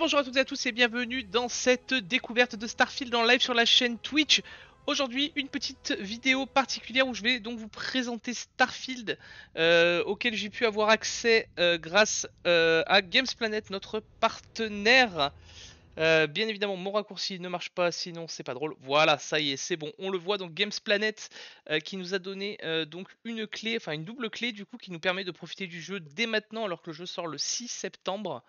Bonjour à toutes et à tous et bienvenue dans cette découverte de Starfield en live sur la chaîne Twitch. Aujourd'hui, une petite vidéo particulière où je vais donc vous présenter Starfield auquel j'ai pu avoir accès grâce à Gamesplanet, notre partenaire. Bien évidemment, mon raccourci ne marche pas, sinon c'est pas drôle. Voilà, ça y est, c'est bon. On le voit donc Gamesplanet qui nous a donné donc une clé, enfin une double clé du coup qui nous permet de profiter du jeu dès maintenant alors que le jeu sort le 6 septembre.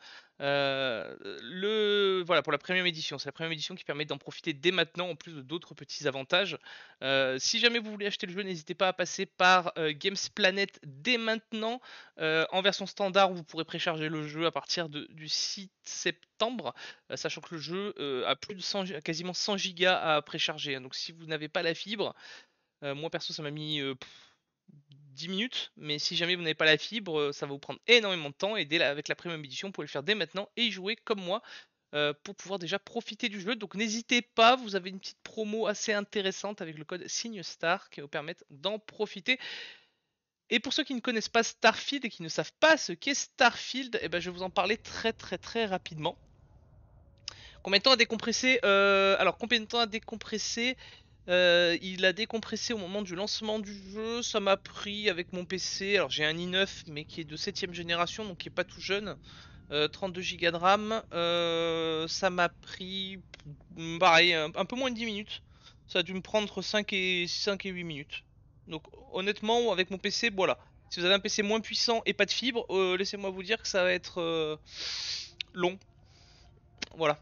Voilà pour la première édition, c'est la première édition qui permet d'en profiter dès maintenant en plus de d'autres petits avantages. Si jamais vous voulez acheter le jeu, n'hésitez pas à passer par Gamesplanet dès maintenant. En version standard, vous pourrez précharger le jeu à partir du 6 septembre. Sachant que le jeu a plus de 100, quasiment 100 gigas à précharger. Hein. Donc si vous n'avez pas la fibre, moi perso ça m'a mis 10 minutes, mais si jamais vous n'avez pas la fibre, ça va vous prendre énormément de temps. Et avec la premium édition, vous pouvez le faire dès maintenant et y jouer comme moi pour pouvoir déjà profiter du jeu. Donc n'hésitez pas, vous avez une petite promo assez intéressante avec le code SIGNESTAR qui va vous permettre d'en profiter. Et pour ceux qui ne connaissent pas Starfield et qui ne savent pas ce qu'est Starfield, eh ben, je vais vous en parler très rapidement. Combien de temps a décompressé Alors combien de temps a décompressé Il a décompressé au moment du lancement du jeu. Ça m'a pris avec mon PC. Alors j'ai un i9 mais qui est de 7ème génération donc qui est pas tout jeune. 32 Go de RAM. Ça m'a pris pareil un peu moins de 10 minutes. Ça a dû me prendre entre 5 et 8 minutes. Donc honnêtement avec mon PC voilà. Si vous avez un PC moins puissant et pas de fibre, laissez-moi vous dire que ça va être long. Voilà.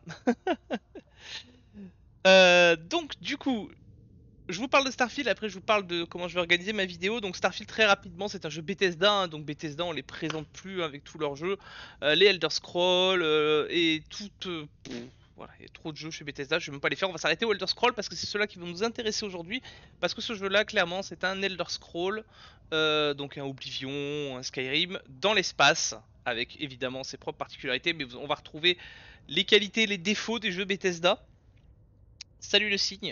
Donc du coup, je vous parle de Starfield, après je vous parle de comment je vais organiser ma vidéo. Donc Starfield très rapidement, c'est un jeu Bethesda, hein, donc Bethesda on les présente plus avec tous leurs jeux. Les Elder Scrolls et toutes... voilà, il y a trop de jeux chez Bethesda, je vais même pas les faire. On va s'arrêter au Elder Scrolls parce que c'est ceux-là qui vont nous intéresser aujourd'hui. Parce que ce jeu-là, clairement, c'est un Elder Scroll, donc un Oblivion, un Skyrim, dans l'espace, avec évidemment ses propres particularités, mais on va retrouver les qualités et les défauts des jeux Bethesda. Salut le cygne.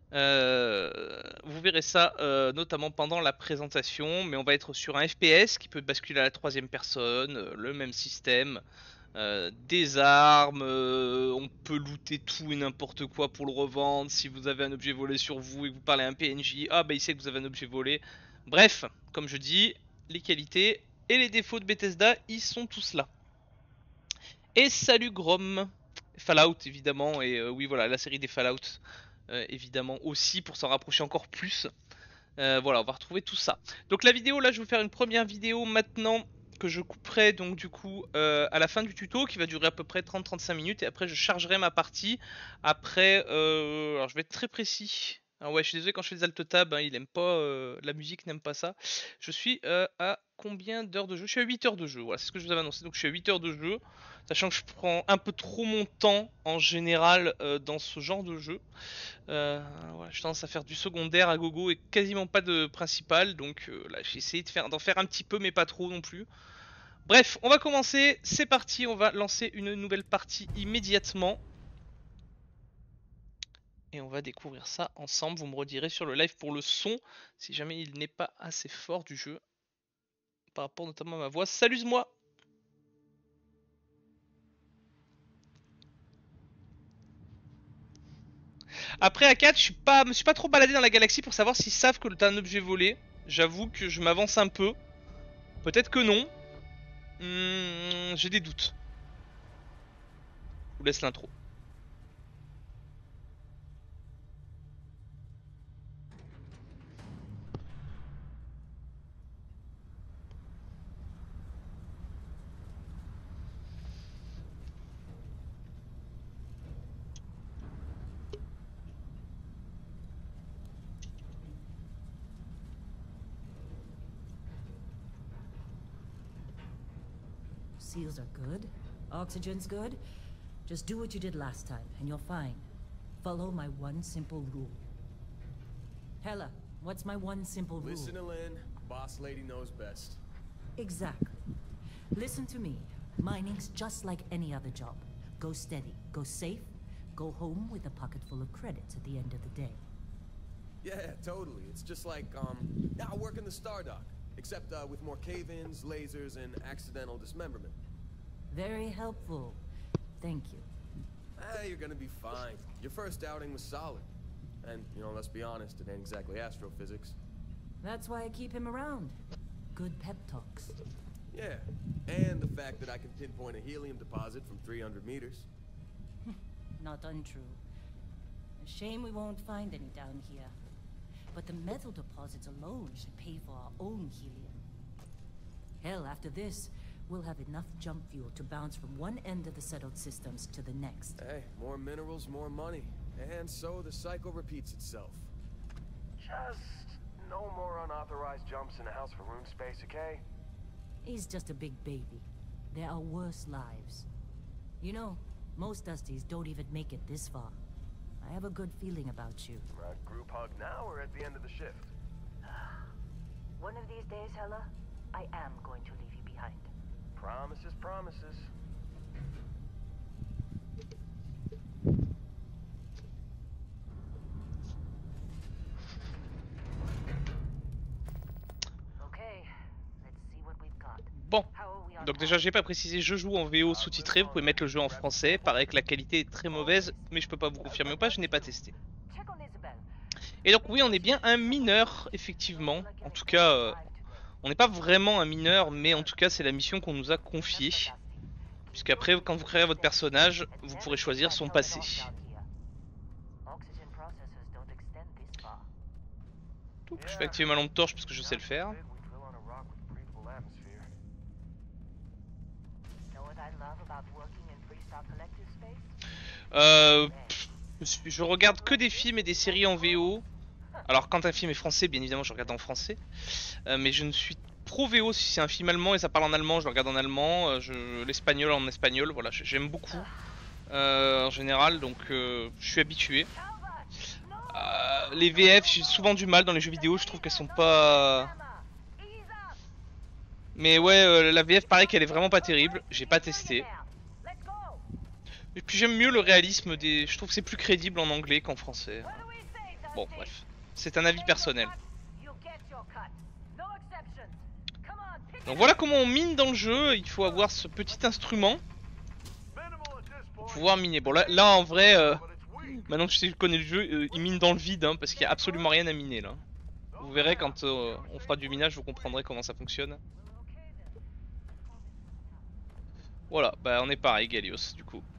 Vous verrez ça notamment pendant la présentation, mais on va être sur un FPS qui peut basculer à la troisième personne, le même système, des armes, on peut looter tout et n'importe quoi pour le revendre. Si vous avez un objet volé sur vous et que vous parlez à un PNJ, ah bah il sait que vous avez un objet volé. Bref, comme je dis, les qualités et les défauts de Bethesda, ils sont tous là. Et salut Grom, Fallout évidemment, et oui voilà la série des Fallout. Évidemment aussi pour s'en rapprocher encore plus. Voilà, on va retrouver tout ça. Donc la vidéo là, je vais vous faire une première vidéo maintenant que je couperai donc du coup à la fin du tuto qui va durer à peu près 30-35 minutes et après je chargerai ma partie. Après, alors je vais être très précis. Ah ouais, je suis désolé quand je fais des alt tab, hein, il aime pas, la musique n'aime pas ça. Je suis à combien d'heures de jeu? Je suis à 8 heures de jeu, voilà, c'est ce que je vous avais annoncé. Donc je suis à 8 heures de jeu, sachant que je prends un peu trop mon temps en général dans ce genre de jeu. Voilà, je tendance à faire du secondaire à gogo et quasiment pas de principal, donc là j'ai essayé d'en faire un petit peu mais pas trop non plus. Bref, on va commencer, c'est parti, on va lancer une nouvelle partie immédiatement. Et on va découvrir ça ensemble, vous me redirez sur le live pour le son, si jamais il n'est pas assez fort du jeu, par rapport notamment à ma voix. Salut-moi. Après à 4, me suis pas trop baladé dans la galaxie pour savoir s'ils savent que t'as un objet volé. J'avoue que je m'avance un peu. Peut-être que non. J'ai des doutes. Je vous laisse l'intro. Seals are good. Oxygen's good. Just do what you did last time, and you're fine. Follow my one simple rule. Hella, what's my one simple rule? Listen to Lynn. Boss lady knows best. Exactly. Listen to me. Mining's just like any other job. Go steady, go safe, go home with a pocket full of credits at the end of the day. Yeah, totally. It's just like, I work in the Stardock. Except with more cave-ins, lasers, and accidental dismemberment. Very helpful. Thank you. Ah, you're gonna be fine. Your first outing was solid. And, you know, let's be honest, it ain't exactly astrophysics. That's why I keep him around. Good pep talks. Yeah, and the fact that I can pinpoint a helium deposit from 300 meters. Not untrue. A shame we won't find any down here. But the metal deposits alone should pay for our own helium. Hell, after this, we'll have enough jump fuel to bounce from one end of the settled systems to the next. Hey, more minerals, more money. And so the cycle repeats itself. Just no more unauthorized jumps in the house for room space, okay? He's just a big baby. There are worse lives. You know, most Dusties don't even make it this far. I have a good feeling about you. Group hug now or at the end of the shift? One of these days, Hella, I am going to leave you behind. Promises, promises. Okay, let's see what we've got. Bon, How are we on donc time? déjà j'ai pas précisé, je joue en VO sous-titré, vous pouvez mettre le jeu en français, paraît que la qualité est très mauvaise, mais je peux pas vous confirmer ou pas, je n'ai pas testé. Check on Isabel. Et donc oui, on est bien un mineur, effectivement, en tout cas, on n'est pas vraiment un mineur, mais en tout cas c'est la mission qu'on nous a confiée. Puisqu'après, quand vous créez votre personnage, vous pourrez choisir son passé. Donc, je vais activer ma lampe torche parce que je sais le faire. Je regarde que des films et des séries en VO. Alors quand un film est français, bien évidemment je regarde en français. Mais je ne suis pro VO si c'est un film allemand et ça parle en allemand, je le regarde en allemand. L'espagnol en espagnol, voilà, j'aime beaucoup en général, donc je suis habitué. Les VF, j'ai souvent du mal dans les jeux vidéo, je trouve qu'elles sont pas... Mais ouais, la VF paraît qu'elle est vraiment pas terrible, j'ai pas testé. Et puis j'aime mieux le réalisme des... Je trouve que c'est plus crédible en anglais qu'en français. Bon, bref. C'est un avis personnel. Donc voilà comment on mine dans le jeu. Il faut avoir ce petit instrument pour pouvoir miner. Bon là en vrai, maintenant que je connais le jeu, il mine dans le vide, hein, parce qu'il n'y a absolument rien à miner là. Vous verrez quand on fera du minage, vous comprendrez comment ça fonctionne. Voilà, bah on est pareil, Galios du coup.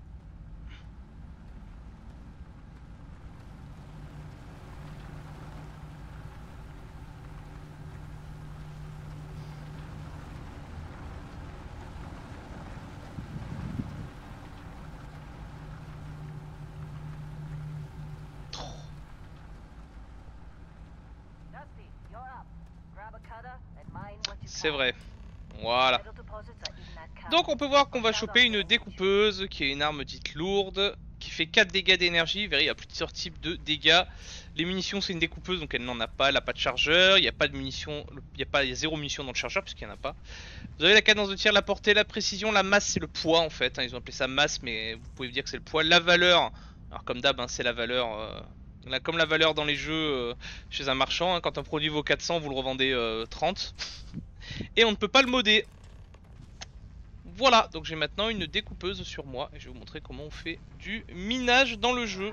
C'est vrai. Voilà. Donc on peut voir qu'on va choper une découpeuse qui est une arme dite lourde qui fait 4 dégâts d'énergie. Vous verrez, il y a plusieurs types de dégâts. Les munitions, c'est une découpeuse donc elle n'en a pas, elle n'a pas de chargeur, il n'y a pas de munitions, il y a 0 munitions dans le chargeur puisqu'il n'y en a pas. Vous avez la cadence de tir, la portée, la précision, la masse, c'est le poids en fait, hein, ils ont appelé ça masse mais vous pouvez dire que c'est le poids. La valeur, alors comme d'hab, hein, c'est la valeur, comme la valeur dans les jeux chez un marchand, hein, quand un produit vaut 400 vous le revendez 30. Et on ne peut pas le modder. Voilà, donc j'ai maintenant une découpeuse sur moi et je vais vous montrer comment on fait du minage dans le jeu.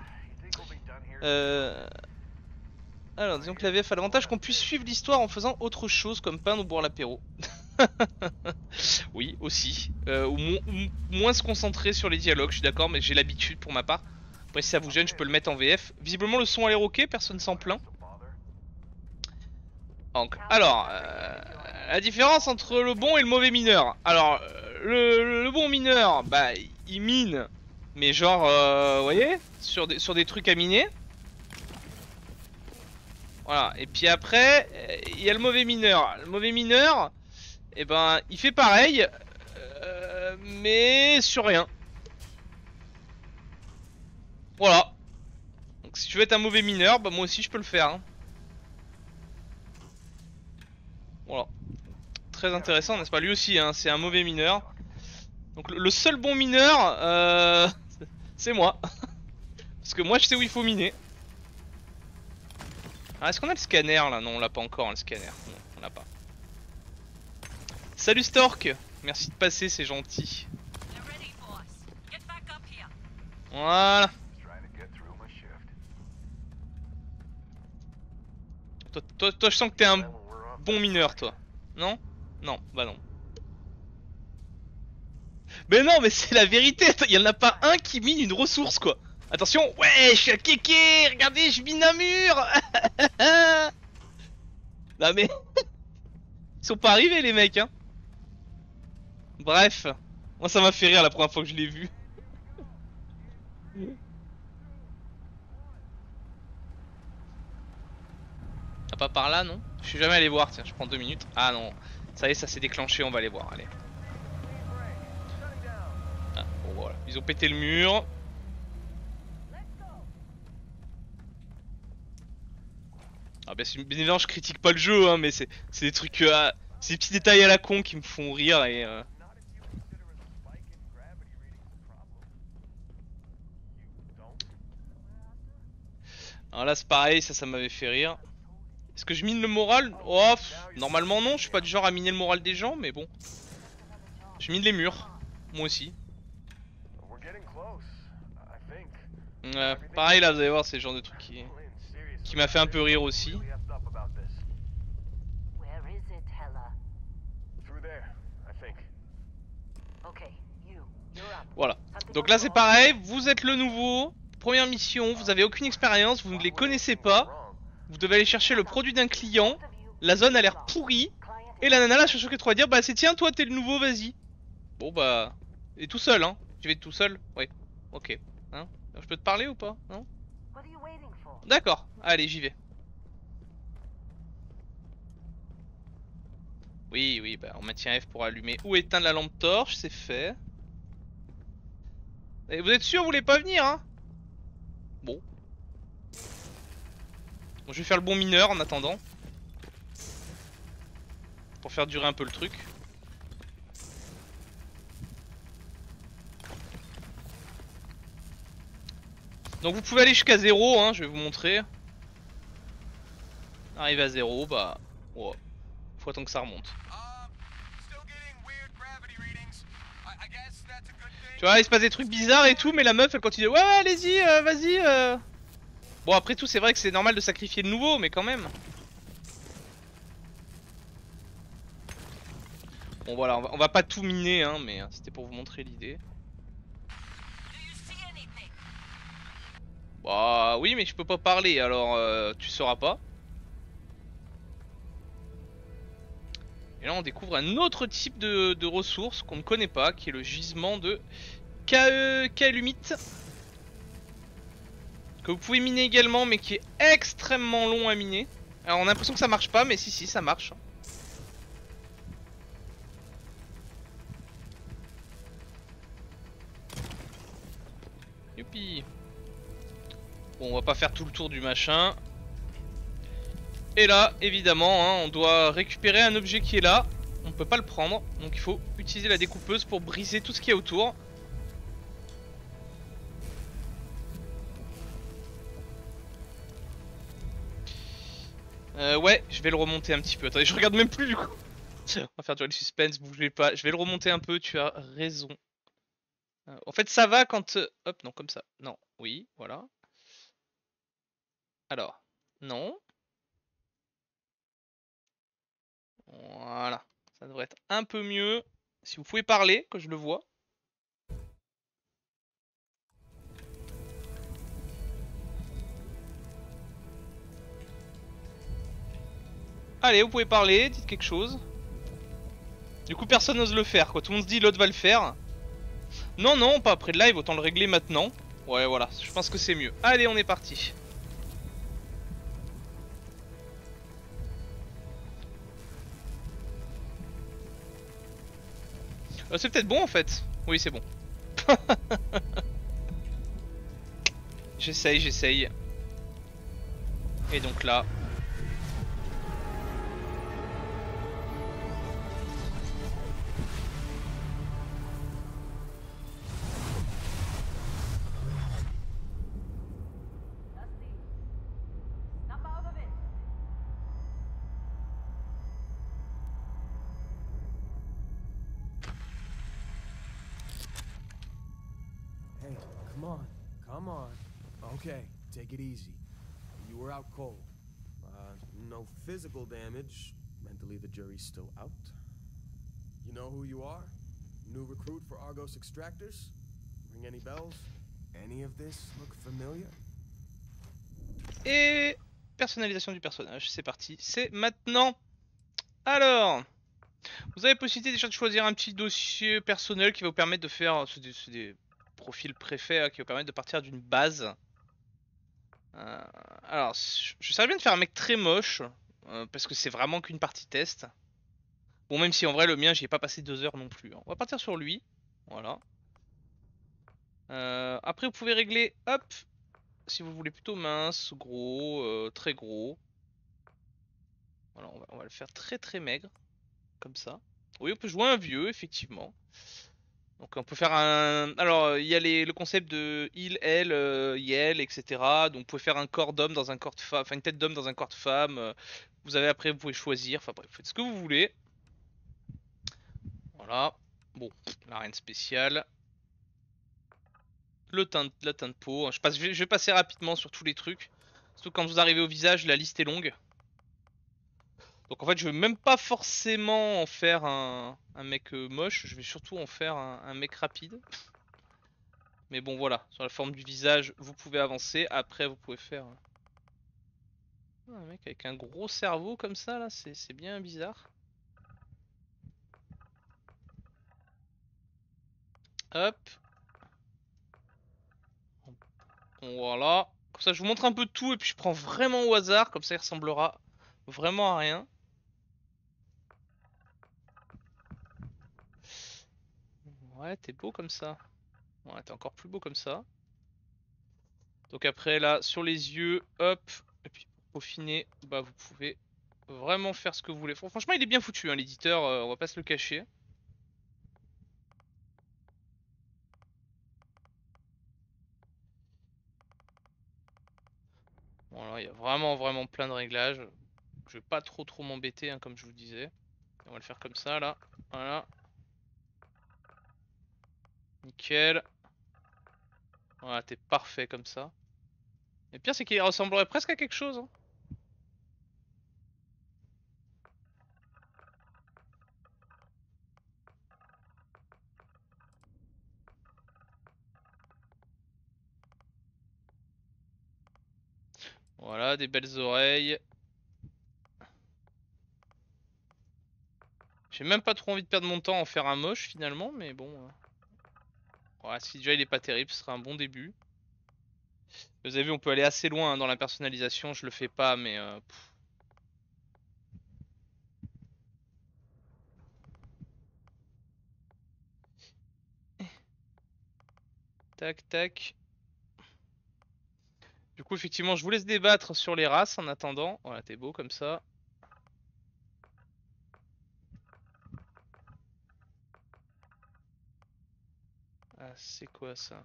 Alors disons que la VF a l'avantage qu'on puisse suivre l'histoire en faisant autre chose comme peindre ou boire l'apéro. Oui, aussi. Ou moins se concentrer sur les dialogues, je suis d'accord, mais j'ai l'habitude pour ma part. Après si ça vous gêne, je peux le mettre en VF. Visiblement le son a l'air ok, personne s'en plaint. Donc, alors, la différence entre le bon et le mauvais mineur. Alors, le bon mineur, bah, il mine, mais genre, vous voyez, sur des trucs à miner. Voilà, et puis après, il y a le mauvais mineur. Le mauvais mineur, et ben, il fait pareil, mais sur rien. Voilà. Donc, si tu veux être un mauvais mineur, bah, moi aussi je peux le faire. Hein. Voilà. Très intéressant, n'est-ce pas? Lui aussi, hein, c'est un mauvais mineur. Donc le seul bon mineur, c'est moi. Parce que moi je sais où il faut miner. Ah, est-ce qu'on a le scanner là? Non, on l'a pas encore, hein, le scanner. Non, on l'a pas. Salut Stork. Merci de passer, c'est gentil. Voilà. Toi, je sens que t'es un bon mineur, toi. Non? Non, bah non. Mais non, mais c'est la vérité. Il y en a pas un qui mine une ressource, quoi. Attention, ouais, je suis un kéké. Regardez, je mine un mur. Non mais ils sont pas arrivés les mecs, hein. Bref, moi ça m'a fait rire la première fois que je l'ai vu. Ah, pas par là, non? Je suis jamais allé voir, tiens, je prends 2 minutes. Ah non, ça y est, ça s'est déclenché, on va aller voir, allez. Ah, bon voilà, ils ont pété le mur. Ah bah bien évidemment je critique pas le jeu, hein, mais c'est des trucs, c'est des petits détails à la con qui me font rire et... Alors là c'est pareil, ça m'avait fait rire. Est-ce que je mine le moral? Oh, normalement non, je suis pas du genre à miner le moral des gens, mais bon. Je mine les murs, moi aussi. Pareil là, vous allez voir, c'est le genre de truc qui m'a fait un peu rire aussi. Voilà. Donc là c'est pareil, vous êtes le nouveau, première mission, vous avez aucune expérience, vous ne les connaissez pas. Vous devez aller chercher le produit d'un client, la zone a l'air pourrie, et la nana là cherche que 3 dire, bah c'est tiens toi t'es le nouveau, vas-y. Bon bah... Et tout seul hein, tu vas être tout seul? Ouais, ok. Hein, je peux te parler ou pas? Non? D'accord, allez j'y vais. Oui, oui, bah on maintient F pour allumer ou éteindre la lampe torche, c'est fait. Et vous êtes sûr vous voulez pas venir hein? Bon. Bon, je vais faire le bon mineur en attendant. Pour faire durer un peu le truc. Donc vous pouvez aller jusqu'à 0 hein, je vais vous montrer. Arrivé à 0, bah... Ouais. Faut attendre que ça remonte. Tu vois, il se passe des trucs bizarres et tout, mais la meuf elle continue. Ouais, ouais, allez-y, vas-y. Bon, après tout, c'est vrai que c'est normal de sacrifier le nouveau, mais quand même. Bon, voilà, on va pas tout miner, hein, mais c'était pour vous montrer l'idée. Bah, oui, mais je peux pas parler, alors tu sauras pas. Et là, on découvre un autre type de ressource qu'on ne connaît pas, qui est le gisement de Kaelumite. Que vous pouvez miner également, mais qui est extrêmement long à miner. Alors, on a l'impression que ça marche pas, mais si, ça marche. Youpi. Bon, on va pas faire tout le tour du machin. Et là, évidemment, hein, on doit récupérer un objet qui est là. On peut pas le prendre, donc il faut utiliser la découpeuse pour briser tout ce qu'il y a autour. Ouais, je vais le remonter un petit peu. Attendez, je regarde même plus du coup. On va faire durer le suspense, bougez pas. Je vais le remonter un peu, tu as raison. En fait, ça va quand... Hop, non, comme ça. Non, oui, voilà. Alors, non. Voilà. Ça devrait être un peu mieux. Si vous pouvez parler, que je le vois. Allez, vous pouvez parler, dites quelque chose. Du coup, personne n'ose le faire, quoi. Tout le monde se dit l'autre va le faire. Non, non, pas après le live, autant le régler maintenant. Ouais, voilà, je pense que c'est mieux. Allez, on est parti. C'est peut-être bon en fait. Oui, c'est bon. J'essaye. Et donc là... Hey, come on. Come on. Okay, take it easy. You were out cold. No physical damage. Mentally, the jury's still out. You know who you are? New recruit for Argos Extractors? Ring any bells? Any of this look familiar? Et personnalisation du personnage, c'est parti, c'est maintenant. Alors, vous avez possibilité déjà de choisir un petit dossier personnel qui va vous permettre de faire, c'est des profils préfets qui va vous permettre de partir d'une base. Alors, je savais bien de faire un mec très moche, parce que c'est vraiment qu'une partie test. Bon, même si en vrai le mien j'y ai pas passé 2 heures non plus. On va partir sur lui, voilà. Après vous pouvez régler, hop, si vous voulez plutôt mince, gros, très gros. Voilà, on va le faire très très maigre, comme ça. Oui, on peut jouer un vieux, effectivement. Donc on peut faire un... Alors, il y a le concept de il, elle, yel, etc. Donc vous pouvez faire un corps d'homme dans un corps de femme, enfin une tête d'homme dans un corps de femme. Vous avez après, vous pouvez choisir, enfin bref, faites ce que vous voulez. Voilà. Bon, là rien de spécial. La teinte de peau. Je vais passer rapidement sur tous les trucs. Surtout quand vous arrivez au visage, la liste est longue. Donc en fait, je veux même pas forcément en faire un mec moche. Je vais surtout en faire un mec rapide. Mais bon, voilà. Sur la forme du visage, vous pouvez avancer. Après, vous pouvez faire un mec avec un gros cerveau comme ça, là. C'est bien bizarre. Hop. Voilà. Comme ça, je vous montre un peu de tout et puis je prends vraiment au hasard. Comme ça, il ressemblera vraiment à rien. Ouais, t'es beau comme ça. Ouais, t'es encore plus beau comme ça. Donc après, là, sur les yeux, hop. Et puis, pour peaufiner, bah, vous pouvez vraiment faire ce que vous voulez. Franchement, il est bien foutu, hein, l'éditeur. On va pas se le cacher. Voilà, il y a vraiment plein de réglages. Je vais pas trop m'embêter, hein, comme je vous disais. On va le faire comme ça, là. Voilà. Nickel. Voilà, t'es parfait comme ça. Et le pire, c'est qu'il ressemblerait presque à quelque chose, hein. Voilà, des belles oreilles. J'ai même pas trop envie de perdre mon temps à en faire un moche finalement, mais bon. Ouais, si déjà il est pas terrible, ce sera un bon début. Vous avez vu, on peut aller assez loin hein, dans la personnalisation, je le fais pas, mais... Tac, tac. Du coup, effectivement, je vous laisse débattre sur les races en attendant. Voilà, t'es beau comme ça. Ah, c'est quoi ça?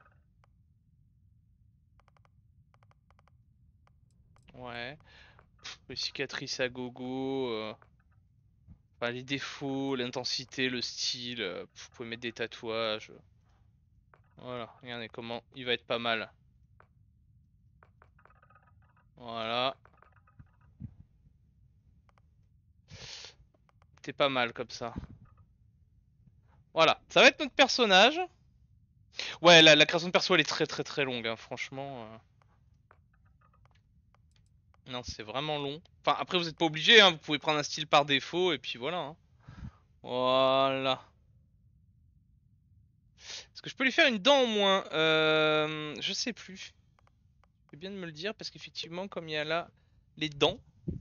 Ouais. Les cicatrices à gogo. Enfin, les défauts, l'intensité, le style. Vous pouvez mettre des tatouages. Voilà, regardez comment il va être pas mal. Voilà. T'es pas mal comme ça. Voilà, ça va être notre personnage. Ouais, la création de perso elle est très longue, hein, franchement. Non, c'est vraiment long. Enfin, après vous êtes pas obligé, hein, vous pouvez prendre un style par défaut et puis voilà. Hein. Voilà. Est-ce que je peux lui faire une dent au moins? Je sais plus. C'est bien de me le dire parce qu'effectivement, comme il y a là les dents.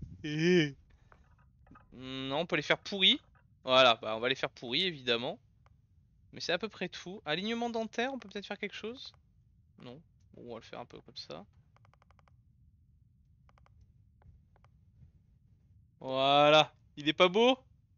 Non, on peut les faire pourris. Voilà, bah on va les faire pourris évidemment. Mais c'est à peu près tout. Alignement dentaire, on peut peut-être faire quelque chose? Non. Bon, on va le faire un peu comme ça. Voilà. Il est pas beau?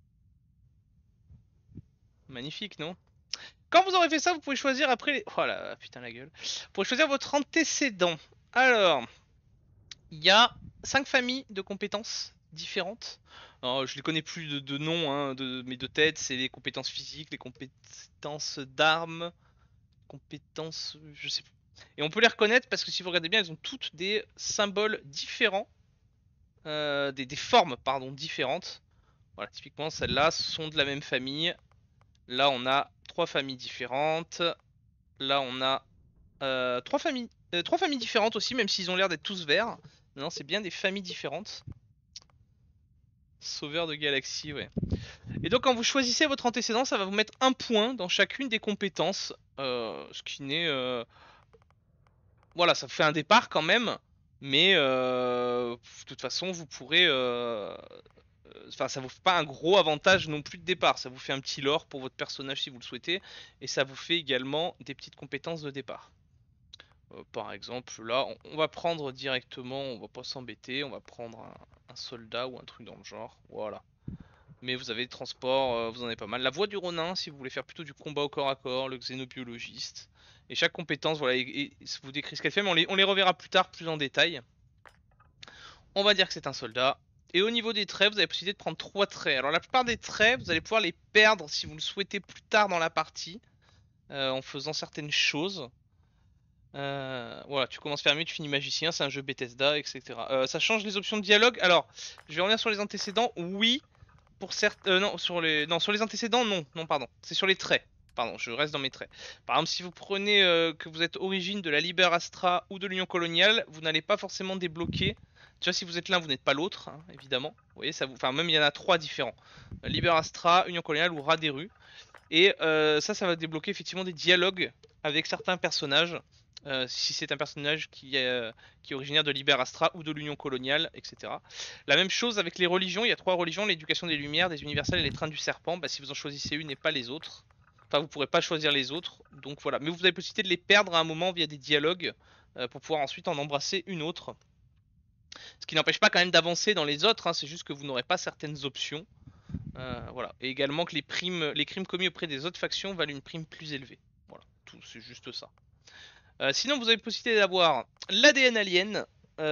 Magnifique, non? Quand vous aurez fait ça, vous pouvez choisir après les... Oh là, putain la gueule. Vous pouvez choisir votre antécédent. Alors, il y a 5 familles de compétences différentes. Alors, je les connais plus de nom, hein, mais de tête, c'est les compétences physiques, les compétences d'armes, compétences... je sais plus. Et on peut les reconnaître parce que si vous regardez bien, elles ont toutes des symboles différents, des formes pardon différentes. Voilà, typiquement celles-là sont de la même famille. Là on a 3 familles différentes. Là on a 3 familles différentes aussi, même s'ils ont l'air d'être tous verts. Non, c'est bien des familles différentes. Sauveur de galaxie, ouais. Et donc quand vous choisissez votre antécédent, ça va vous mettre un point dans chacune des compétences. Ce qui n'est... Voilà, ça vous fait un départ quand même. Mais de toute façon, vous pourrez... Enfin, ça vous fait pas un gros avantage non plus de départ. Ça vous fait un petit lore pour votre personnage si vous le souhaitez. Et ça vous fait également des petites compétences de départ. Par exemple, là, on va prendre directement, on va pas s'embêter, on va prendre un soldat ou un truc dans le genre. Voilà. Mais vous avez des transports, vous en avez pas mal. La voie du Ronin, si vous voulez faire plutôt du combat au corps à corps, le xénobiologiste. Et chaque compétence, voilà, et vous décrit ce qu'elle fait, mais on les reverra plus tard, plus en détail. On va dire que c'est un soldat. Et au niveau des traits, vous avez la possibilité de prendre 3 traits. Alors la plupart des traits, vous allez pouvoir les perdre si vous le souhaitez plus tard dans la partie. En faisant certaines choses. Voilà, tu commences fermier, tu finis magicien, c'est un jeu Bethesda, etc. Ça change les options de dialogue. Alors, je vais revenir sur les antécédents. Oui, pour certains, non, sur les antécédents, non, non, pardon. C'est sur les traits. Pardon, je reste dans mes traits. Par exemple, si vous prenez que vous êtes origine de la Liber Astra ou de l'Union coloniale, vous n'allez pas forcément débloquer. Tu vois, si vous êtes l'un, vous n'êtes pas l'autre, hein, évidemment. Vous voyez, ça vous, enfin, même il y en a 3 différents. Liber Astra, Union coloniale ou Rat des rues. Et ça va débloquer effectivement des dialogues avec certains personnages. Si c'est un personnage qui est originaire de Liber Astra ou de l'Union coloniale, etc. La même chose avec les religions, il y a 3 religions, l'éducation des lumières, des universels et les trains du serpent. Bah, si vous en choisissez une et pas les autres, enfin vous pourrez pas choisir les autres, donc voilà. Mais vous avez la possibilité de les perdre à un moment via des dialogues pour pouvoir ensuite en embrasser une autre. Ce qui n'empêche pas quand même d'avancer dans les autres, hein, c'est juste que vous n'aurez pas certaines options. Voilà. Et également que les crimes commis auprès des autres factions valent une prime plus élevée. Voilà, c'est juste ça. Sinon, vous avez la possibilité d'avoir l'ADN alien.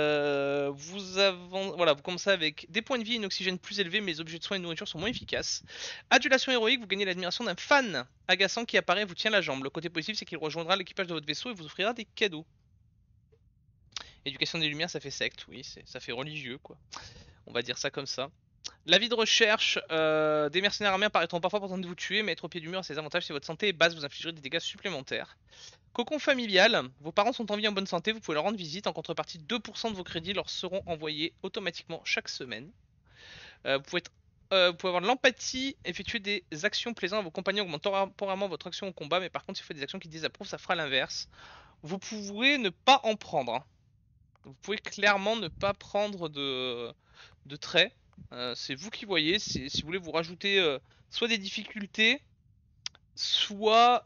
Vous commencez avec des points de vie et une oxygène plus élevé, mais les objets de soins et de nourriture sont moins efficaces. Adulation héroïque, vous gagnez l'admiration d'un fan agaçant qui apparaît et vous tient la jambe. Le côté positif, c'est qu'il rejoindra l'équipage de votre vaisseau et vous offrira des cadeaux. Éducation des lumières, ça fait secte, oui, ça fait religieux, quoi. On va dire ça comme ça. La vie de recherche, des mercenaires armés apparaîtront parfois pour tenter de vous tuer, mais être au pied du mur a ses avantages si votre santé est basse, vous infligerez des dégâts supplémentaires. Cocon familial, vos parents sont en vie en bonne santé, vous pouvez leur rendre visite, en contrepartie 2% de vos crédits leur seront envoyés automatiquement chaque semaine. Vous pouvez avoir de l'empathie, effectuer des actions plaisantes à vos compagnons, augmentant temporairement votre action au combat, mais par contre si vous faites des actions qui désapprouvent, ça fera l'inverse. Vous pourrez ne pas en prendre. Hein. Vous pouvez clairement ne pas prendre de traits. C'est vous qui voyez, si vous voulez vous rajouter soit des difficultés, soit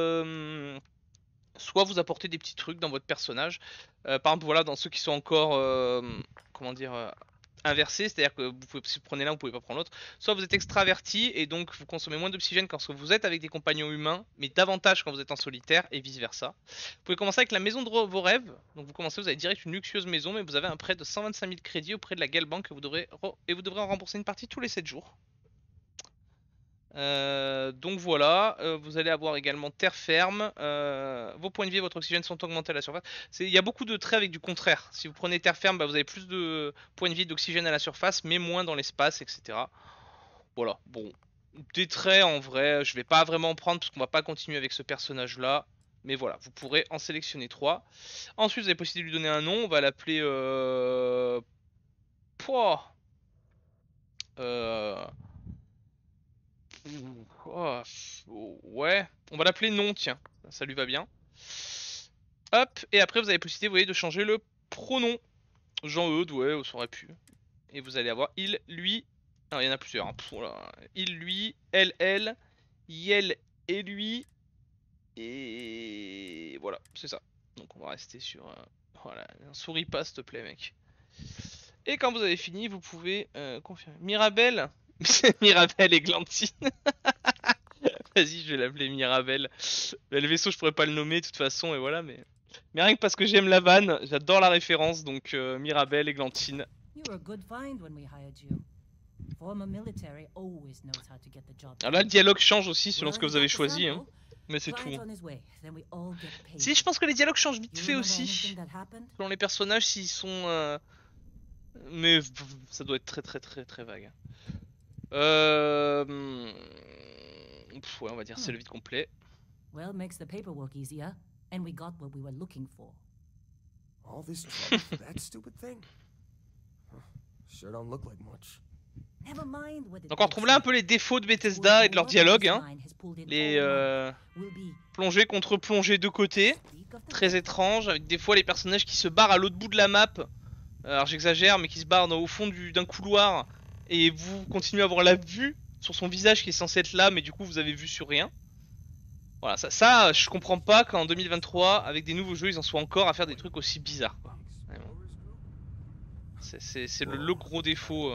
vous apporter des petits trucs dans votre personnage. Par exemple, voilà, dans ceux qui sont encore, comment dire, inversés, c'est-à-dire que si vous prenez l'un, vous pouvez pas prendre l'autre. Soit vous êtes extraverti et donc vous consommez moins d'oxygène quand vous êtes avec des compagnons humains, mais davantage quand vous êtes en solitaire et vice versa. Vous pouvez commencer avec la maison de vos rêves. Donc vous avez direct une luxueuse maison, mais vous avez un prêt de 125 000 crédits auprès de la Galbank et vous devrez en rembourser une partie tous les 7 jours. Donc voilà, vous allez avoir également terre ferme, vos points de vie et votre oxygène sont augmentés à la surface. Il y a beaucoup de traits avec du contraire. Si vous prenez terre ferme, vous avez plus de points de vie et d'oxygène à la surface, mais moins dans l'espace, etc. Voilà, bon, des traits en vrai, je vais pas vraiment en prendre parce qu'on va pas continuer avec ce personnage là. Mais voilà, vous pourrez en sélectionner 3. Ensuite, vous avez possibilité de lui donner un nom, on va l'appeler... Oh, ouais, on va l'appeler non, tiens, ça lui va bien. Hop, et après vous avez possibilité, vous voyez, de changer le pronom. Jean-Eudes, ouais, ça aurait pu. Et vous allez avoir il, lui. Alors il y en a plusieurs. Hein. Voilà. Il, lui, elle, yel et lui. Et voilà, c'est ça. Donc on va rester sur. Voilà, souris pas s'il te plaît, mec. Et quand vous avez fini, vous pouvez confirmer. Mirabelle. Mirabelle et Glantine. Vas-y, je vais l'appeler Mirabelle. Mais le vaisseau, je pourrais pas le nommer de toute façon, et voilà, mais rien que parce que j'aime la vanne, j'adore la référence, donc Mirabelle, Églantine. Alors là, le dialogue change aussi selon ce que vous avez choisi. Hein. Mais c'est tout. Client's on his way, then we all get paid. Si, je pense que les dialogues changent vite You fait remember aussi. anything that happened? Selon les personnages, s'ils sont... Mais ça doit être très vague. Ouais, on va dire c'est le vide complet. Well, makes the paperwork easier, and we got what we were looking for. All this trouble for that stupid thing? Huh, sure don't look like much. Never mind what it Donc on retrouve là un peu les défauts de Bethesda et de leur dialogue, hein. Les plongées contre plongées de côté, très étrange, avec des fois les personnages qui se barrent à l'autre bout de la map. Alors j'exagère, mais qui se barrent au fond d'un couloir et vous continuez à avoir la vue sur son visage qui est censé être là, mais du coup vous avez vu sur rien. Voilà, ça je comprends pas qu'en 2023, avec des nouveaux jeux, ils en soient encore à faire des trucs aussi bizarres, quoi. C'est le gros défaut.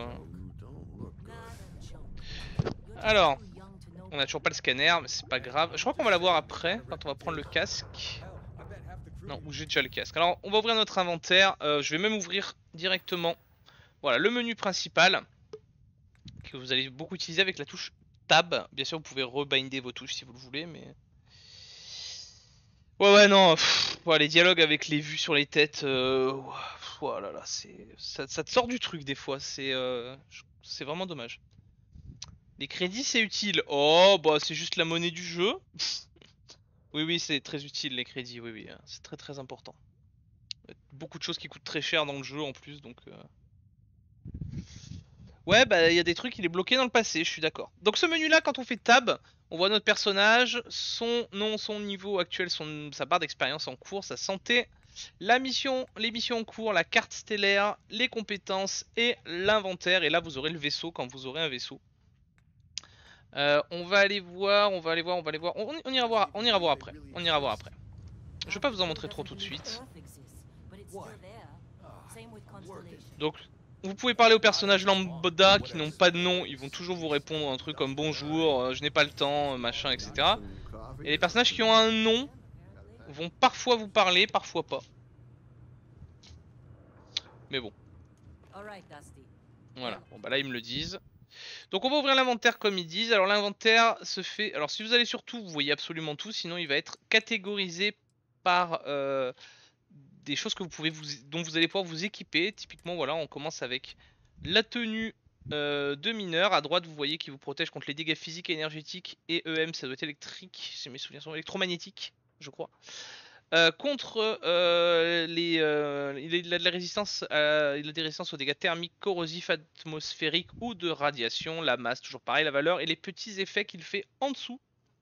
Alors, on a toujours pas le scanner, mais c'est pas grave. Je crois qu'on va l'avoir après, quand on va prendre le casque. Non, ou j'ai déjà le casque. Alors, on va ouvrir notre inventaire. Je vais même ouvrir directement. Voilà, le menu principal. Que vous allez beaucoup utiliser avec la touche Tab. Bien sûr, vous pouvez rebinder vos touches si vous le voulez, mais... Ouais, non. Les dialogues avec les vues sur les têtes... Voilà, là, ça te sort du truc des fois. C'est vraiment dommage. Les crédits, c'est utile. Oh, bah, c'est juste la monnaie du jeu. Oui, c'est très utile les crédits, oui, c'est très important. Beaucoup de choses qui coûtent très cher dans le jeu en plus, donc... Ouais, bah il y a des trucs, il est bloqué dans le passé, je suis d'accord. Donc ce menu là, quand on fait tab, on voit notre personnage, son nom, son niveau actuel, sa barre d'expérience en cours, sa santé, les missions en cours, la carte stellaire, les compétences et l'inventaire. Et là vous aurez le vaisseau quand vous aurez un vaisseau. On va aller voir. On ira voir après. Je vais pas vous en montrer trop tout de suite. Donc, vous pouvez parler aux personnages lambda qui n'ont pas de nom. Ils vont toujours vous répondre un truc comme bonjour, je n'ai pas le temps, machin, etc. Et les personnages qui ont un nom vont parfois vous parler, parfois pas. Mais bon. Voilà, bon bah là ils me le disent. Donc on va ouvrir l'inventaire comme ils disent. Alors l'inventaire se fait... Alors si vous allez sur tout, vous voyez absolument tout. Sinon il va être catégorisé par des choses que dont vous allez pouvoir vous équiper. Typiquement voilà, on commence avec la tenue de mineur. À droite vous voyez qui vous protège contre les dégâts physiques et énergétiques. Et EM ça doit être électrique, si mes souvenirs sont électromagnétiques, je crois. Contre il a de la résistance, il a des résistances aux dégâts thermiques, corrosifs, atmosphériques ou de radiation. La masse, toujours pareil, la valeur et les petits effets qu'il fait en dessous.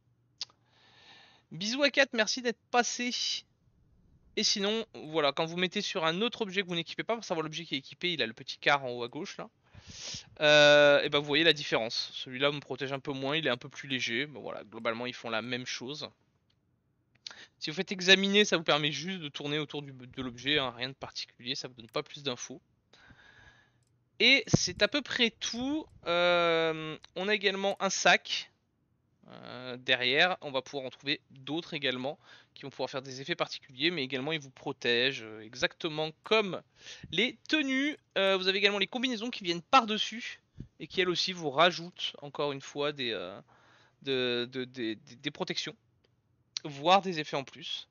Bisous à 4, merci d'être passé. Et sinon, voilà, quand vous mettez sur un autre objet que vous n'équipez pas, pour savoir l'objet qui est équipé, il a le petit quart en haut à gauche là. Et ben vous voyez la différence. Celui-là me protège un peu moins, il est un peu plus léger. Mais voilà, globalement ils font la même chose. Si vous faites examiner, ça vous permet juste de tourner autour de l'objet, hein, rien de particulier, ça vous donne pas plus d'infos. Et c'est à peu près tout. On a également un sac derrière, on va pouvoir en trouver d'autres également, qui vont pouvoir faire des effets particuliers, mais également ils vous protègent, exactement comme les tenues. Vous avez également les combinaisons qui viennent par-dessus, et qui elles aussi vous rajoutent, encore une fois, des protections. Voire des effets en plus.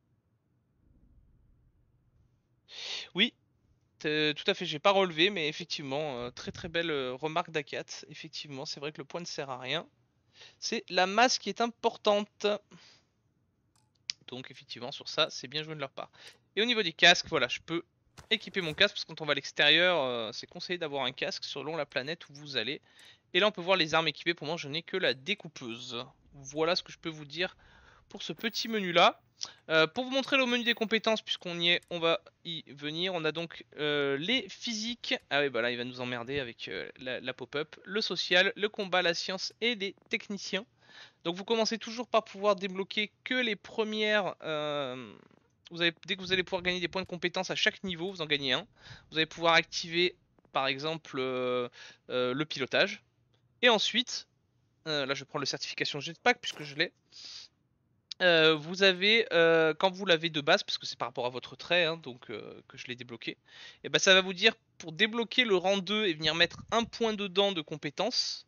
Oui, tout à fait, j'ai pas relevé, mais effectivement, très belle remarque d'Akat. Effectivement, c'est vrai que le point ne sert à rien. C'est la masse qui est importante. Donc effectivement, sur ça, c'est bien joué de leur part. Et au niveau des casques, voilà, je peux équiper mon casque, parce que quand on va à l'extérieur, c'est conseillé d'avoir un casque selon la planète où vous allez. Et là, on peut voir les armes équipées. Pour moi, je n'ai que la découpeuse. Voilà ce que je peux vous dire pour ce petit menu là. Pour vous montrer le menu des compétences, puisqu'on y est, on va y venir. On a donc les physiques. Ah oui, bah là il va nous emmerder avec la pop-up. Le social, le combat, la science et les techniciens. Donc vous commencez toujours par pouvoir débloquer que les premières... dès que vous allez pouvoir gagner des points de compétences à chaque niveau, vous en gagnez un. Vous allez pouvoir activer par exemple le pilotage. Et ensuite, là je vais prendre le certification jetpack puisque je l'ai. Vous avez, quand vous l'avez de base, parce que c'est par rapport à votre trait, hein, donc que je l'ai débloqué, et ben ça va vous dire pour débloquer le rang 2 et venir mettre un point dedans de compétence,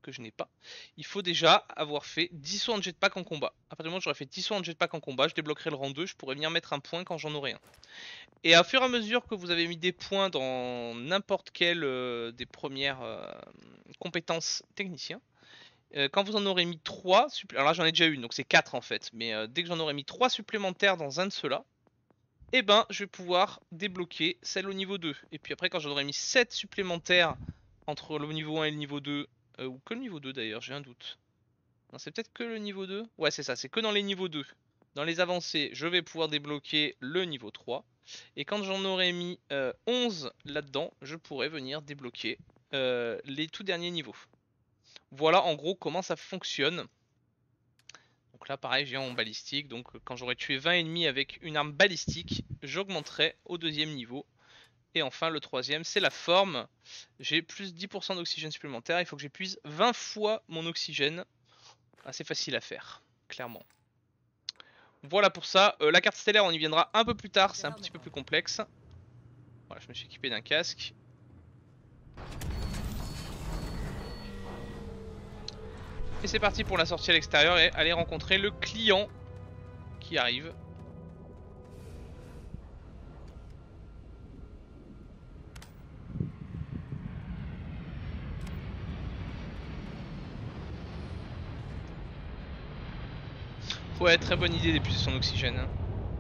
que je n'ai pas, il faut déjà avoir fait 10 sauts en jetpack en combat. À partir du moment où j'aurai fait 10 sauts en jetpack en combat, je débloquerai le rang 2, je pourrai venir mettre un point quand j'en aurai un. Et à fur et à mesure que vous avez mis des points dans n'importe quelle des premières compétences techniciens, quand vous en aurez mis 3, alors là j'en ai déjà une, donc c'est 4 en fait, mais dès que j'en aurai mis 3 supplémentaires dans un de ceux-là, et ben je vais pouvoir débloquer celle au niveau 2. Et puis après quand j'en aurai mis 7 supplémentaires entre le niveau 1 et le niveau 2, ou que le niveau 2 d'ailleurs, j'ai un doute. Non, c'est peut-être que le niveau 2. Ouais, c'est ça, c'est que dans les niveaux 2. Dans les avancées, je vais pouvoir débloquer le niveau 3. Et quand j'en aurai mis 11 là-dedans, je pourrai venir débloquer les tout derniers niveaux. Voilà en gros comment ça fonctionne. Donc là pareil, j'ai en balistique, donc quand j'aurai tué 20 ennemis avec une arme balistique, j'augmenterai au deuxième niveau. Et enfin le troisième, c'est la forme. J'ai plus 10% d'oxygène supplémentaire, il faut que j'épuise 20 fois mon oxygène. Assez facile à faire, clairement. Voilà pour ça, la carte stellaire on y viendra un peu plus tard, c'est un petit peu plus complexe. Voilà, je me suis équipé d'un casque. Et c'est parti pour la sortie à l'extérieur et aller rencontrer le client qui arrive. Ouais, très bonne idée d'épuiser son oxygène. Hein.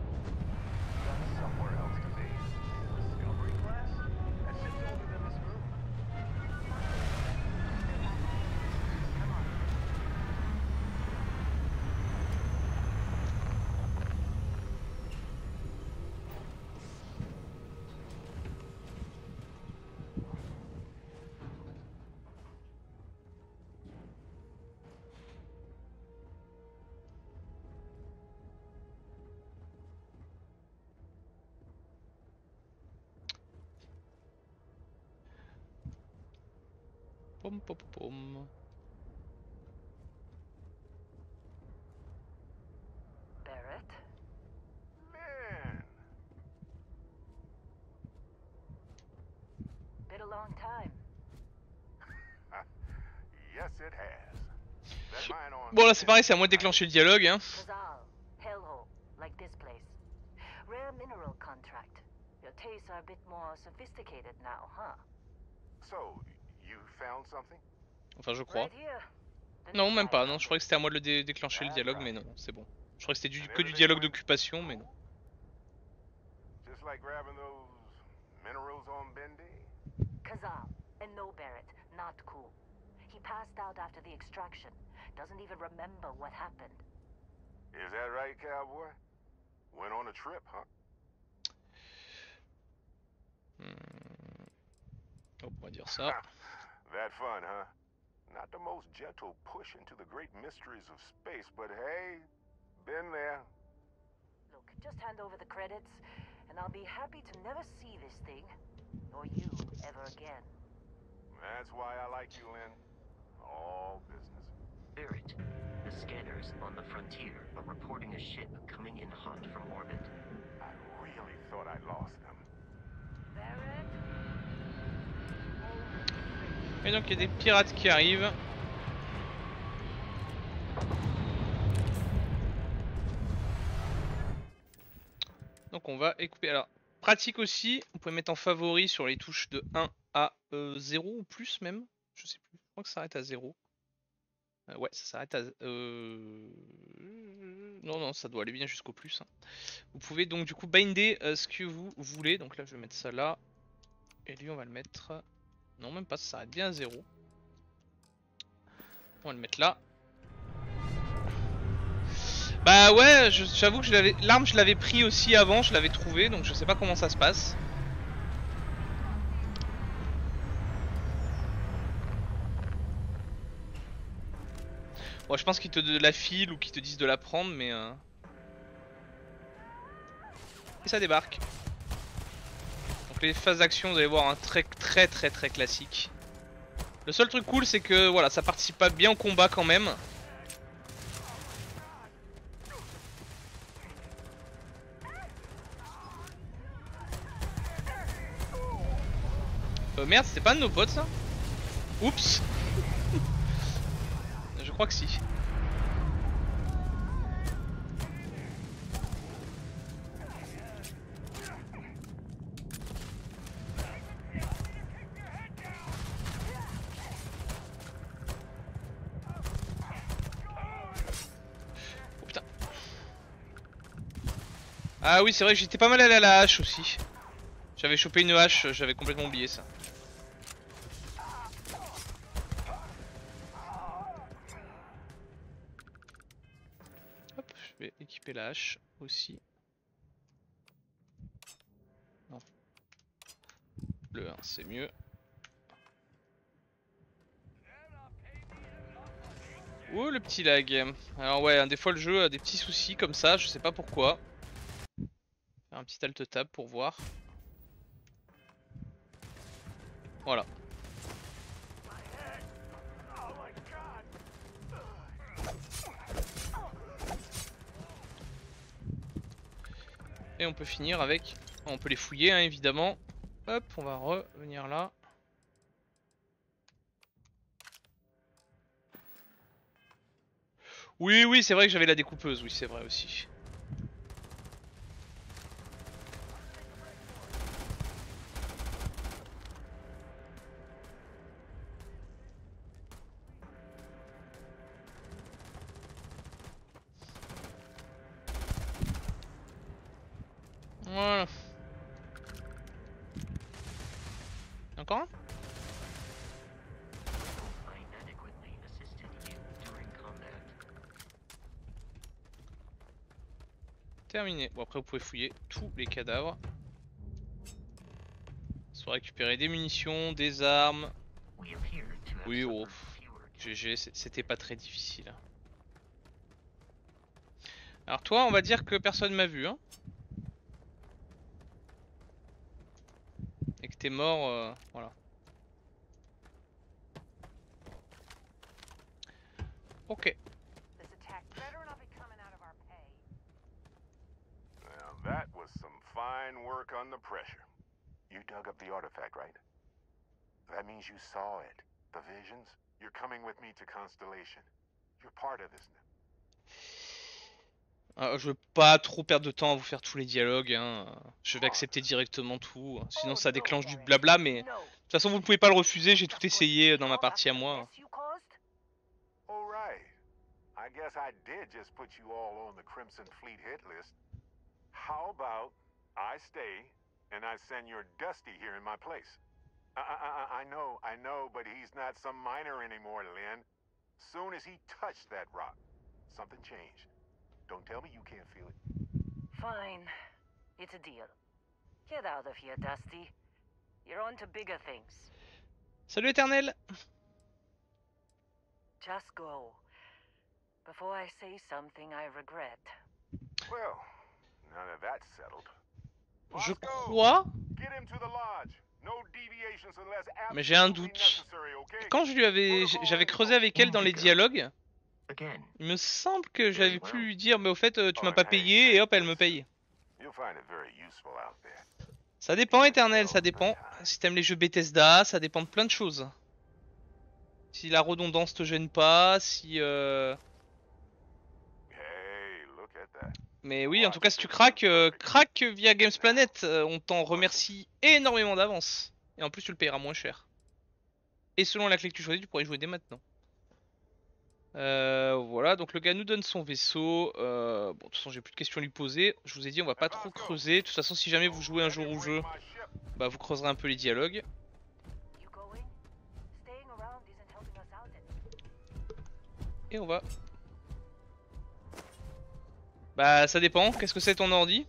Pom pom pom. Barrett? Man, Been a long time. yes it has. That mine on Bon là c'est pareil, c'est à moi de déclencher le dialogue. Hein. Kazal, hellhole, like this place. Rare mineral contract. Your tastes are a bit more sophisticated now, huh? So, you found something? Enfin je crois. Right here. The Non new même pas, guy. non je croyais que c'était à moi de le déclencher le dialogue mais non, c'est bon. Je crois que c'était que du dialogue d'occupation mais non. Just like grabbing those minerals on Bendy? Kazal, and no Barrett, not cool. He passed out after the extraction. Doesn't even remember what happened. Is that right, cowboy? Went on a trip, huh? Oh, on va dire ça. That fun, huh? Not the most gentle push into the great mysteries of space, but hey, been there. Look, just hand over the credits, and I'll be happy to never see this thing, or you, ever again. That's why I like you, Lynn. All business. Barrett, the scanners on the frontier are reporting a ship coming in hot from orbit. I really thought I lost them. Barrett? Et donc il y a des pirates qui arrivent. Donc on va écouper. Alors, pratique aussi, vous pouvez mettre en favori sur les touches de 1 à 0 ou plus même. Je sais plus, je crois que ça s'arrête à 0. Ouais, ça s'arrête à... Non, ça doit aller bien jusqu'au plus. Hein. Vous pouvez donc du coup binder ce que vous voulez. Donc là je vais mettre ça là. Et lui on va le mettre... Non même pas, ça s'arrête bien à 0. On va le mettre là. Bah ouais, j'avoue que l'arme je l'avais pris aussi avant, je l'avais trouvé, donc je sais pas comment ça se passe. Bon, je pense qu'ils te la filent ou qu'ils te disent de la prendre, mais... Et ça débarque. Donc les phases d'action, vous allez voir, un très classique. Le seul truc cool, c'est que voilà, ça participe pas bien au combat quand même. Merde, c'était pas de nos potes ça? Oups. Je crois que si. Oh putain. Ah oui, c'est vrai que j'étais pas mal allé à la hache aussi. J'avais chopé une hache, j'avais complètement oublié ça. Hop, je vais équiper la hache aussi. Non. Le 1 c'est mieux. Oh le petit lag. Alors ouais, des fois le jeu a des petits soucis comme ça, je sais pas pourquoi. Faire un petit alt tab pour voir. Voilà. Et on peut finir avec... On peut les fouiller hein, évidemment. Hop, on va revenir là. Oui, oui, c'est vrai que j'avais la découpeuse, oui, c'est vrai aussi. Voilà. Encore un? I inadequately assisted you during combat. Terminé. Bon après vous pouvez fouiller tous les cadavres. Soit récupérer des munitions, des armes. We appear to have Oui, oh. suffered fewer GG, c'était pas très difficile. Alors toi, on va dire que personne m'a vu, hein. Et que t'es mort, voilà. Ok. This attack better not be coming out of our pay. Now that was some fine work under pressure. You dug up the artifact, right? That means you saw it. The visions? You're coming with me to Constellation. You're part of this now. Je veux pas trop perdre de temps à vous faire tous les dialogues, hein. Je vais accepter directement tout. Sinon ça déclenche du blabla, mais de toute façon vous ne pouvez pas le refuser, j'ai tout essayé dans ma partie à moi. Oh right. I guess I did just put you all on the Crimson Fleet hit list. How about I stay and I send your Dusty here in my place? I know, but he's not some miner anymore, Lynn. Soon as he touched that rock, something changed. Don't tell me you can't feel it. Fine. It's a deal. Get out of here, Dusty. You're on to bigger things. Salut Éternel. Just go. Before I say something I regret. Well, now that that's settled. Je Bosco, crois, get him to the lodge. No deviations unless mais j'ai un absolutely doute. necessary, okay? Quand j'avais creusé avec elle dans les dialogues, Again, il me semble que j'avais pu lui dire, mais au fait tu m'as pas payé et hop elle me paye. You'll find it very useful out there. Ça dépend Éternel, ça dépend. Si t'aimes les jeux Bethesda, ça dépend de plein de choses. Si la redondance te gêne pas, si Hey, look at that. Mais oui, en tout cas si tu craques, craque via Games Planet, on t'en remercie énormément d'avance. Et en plus tu le payeras moins cher. Et selon la clé que tu choisis, tu pourrais jouer dès maintenant. Voilà, donc le gars nous donne son vaisseau. Bon, de toute façon, j'ai plus de questions à lui poser. Je vous ai dit, on va pas trop creuser. De toute façon, si jamais vous jouez un jour au jeu, bah vous creuserez un peu les dialogues. You going? Staying around isn't helping us out any. Et on va. Bah, ça dépend. Qu'est-ce que c'est ton ordi?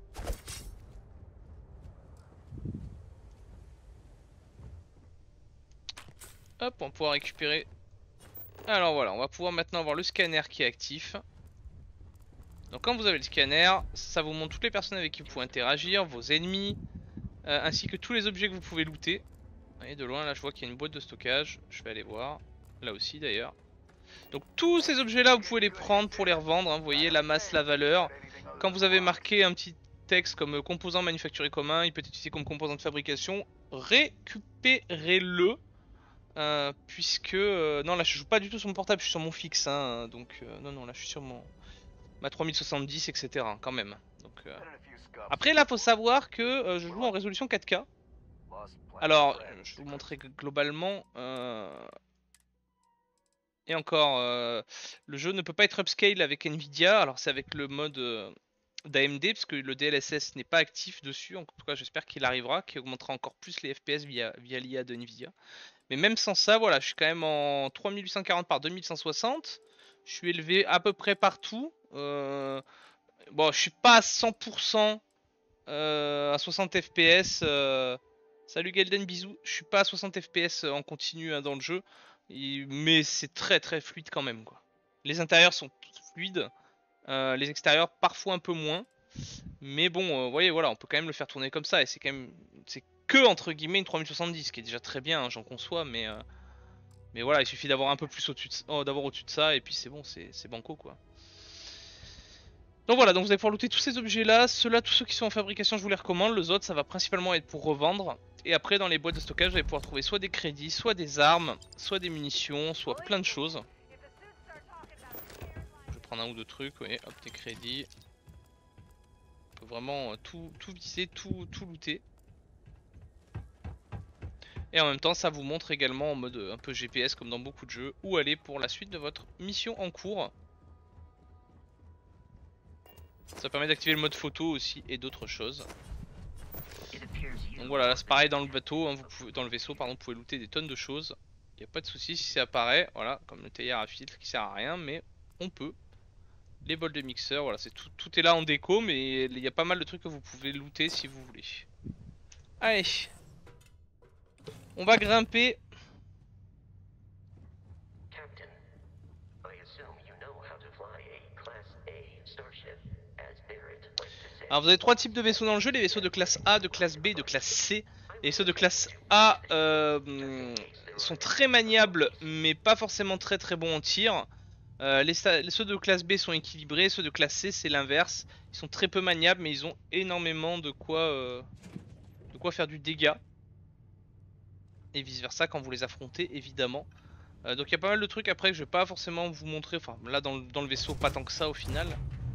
Hop, on va pouvoir récupérer. Alors voilà, on va pouvoir maintenant avoir le scanner qui est actif. Donc quand vous avez le scanner, ça vous montre toutes les personnes avec qui vous pouvez interagir, vos ennemis, ainsi que tous les objets que vous pouvez looter. Vous voyez, de loin là je vois qu'il y a une boîte de stockage, je vais aller voir, là aussi d'ailleurs. Donc tous ces objets là vous pouvez les prendre pour les revendre, hein. Vous voyez la masse, la valeur. Quand vous avez marqué un petit texte comme composant manufacturé commun, il peut être utilisé comme composant de fabrication, récupérez-le. puisque non, là je joue pas du tout sur mon portable, je suis sur mon fixe, hein, donc non, là je suis sur ma 3070, etc. quand même. Donc, après là faut savoir que je joue en résolution 4K. Alors je vais vous montrer que globalement et encore le jeu ne peut pas être upscale avec Nvidia. Alors c'est avec le mode d'AMD parce que le DLSS n'est pas actif dessus. En tout cas j'espère qu'il arrivera, qui augmentera encore plus les FPS via l'IA de Nvidia. Mais même sans ça, voilà, je suis quand même en 3840 par 2160. Je suis élevé à peu près partout. Bon, je suis pas à 100% à 60 FPS. Salut Gelden, bisous. Je suis pas à 60 FPS en continu hein, dans le jeu. Mais c'est très très fluide quand même, quoi. Les intérieurs sont fluides. Les extérieurs parfois un peu moins. Mais bon, vous voyez, voilà, on peut quand même le faire tourner comme ça. Et c'est quand même... C'est que entre guillemets une 3070, qui est déjà très bien, hein, j'en conçois. Mais voilà, il suffit d'avoir un peu plus au-dessus de ça. Et puis c'est bon, c'est banco, quoi. Donc voilà, donc vous allez pouvoir looter tous ces objets là, ceux-là, tous ceux qui sont en fabrication je vous les recommande, les autres ça va principalement être pour revendre. Et après dans les boîtes de stockage vous allez pouvoir trouver soit des crédits, soit des armes, soit des munitions, soit plein de choses. Je vais prendre un ou deux trucs, oui, hop des crédits. On peut vraiment tout viser, tout looter. Et en même temps ça vous montre également en mode un peu GPS comme dans beaucoup de jeux, où aller pour la suite de votre mission en cours. Ça permet d'activer le mode photo aussi et d'autres choses. Donc voilà, là c'est pareil dans le bateau, hein, dans le vaisseau pardon, vous pouvez looter des tonnes de choses. Il n'y a pas de souci si ça apparaît, voilà, comme le théière à filtre qui sert à rien, mais on peut. Les bols de mixeur, voilà, c'est tout est là en déco, mais il y a pas mal de trucs que vous pouvez looter si vous voulez. Allez, on va grimper. Alors vous avez trois types de vaisseaux dans le jeu, les vaisseaux de classe A, de classe B, de classe C. Les vaisseaux de classe A sont très maniables mais pas forcément très très bons en tir. Ceux de classe B sont équilibrés, ceux de classe C c'est l'inverse. Ils sont très peu maniables mais ils ont énormément de quoi faire du dégât. Et vice versa quand vous les affrontez évidemment. Donc il y a pas mal de trucs après que je vais pas forcément vous montrer. Enfin là dans le vaisseau pas tant que ça au final.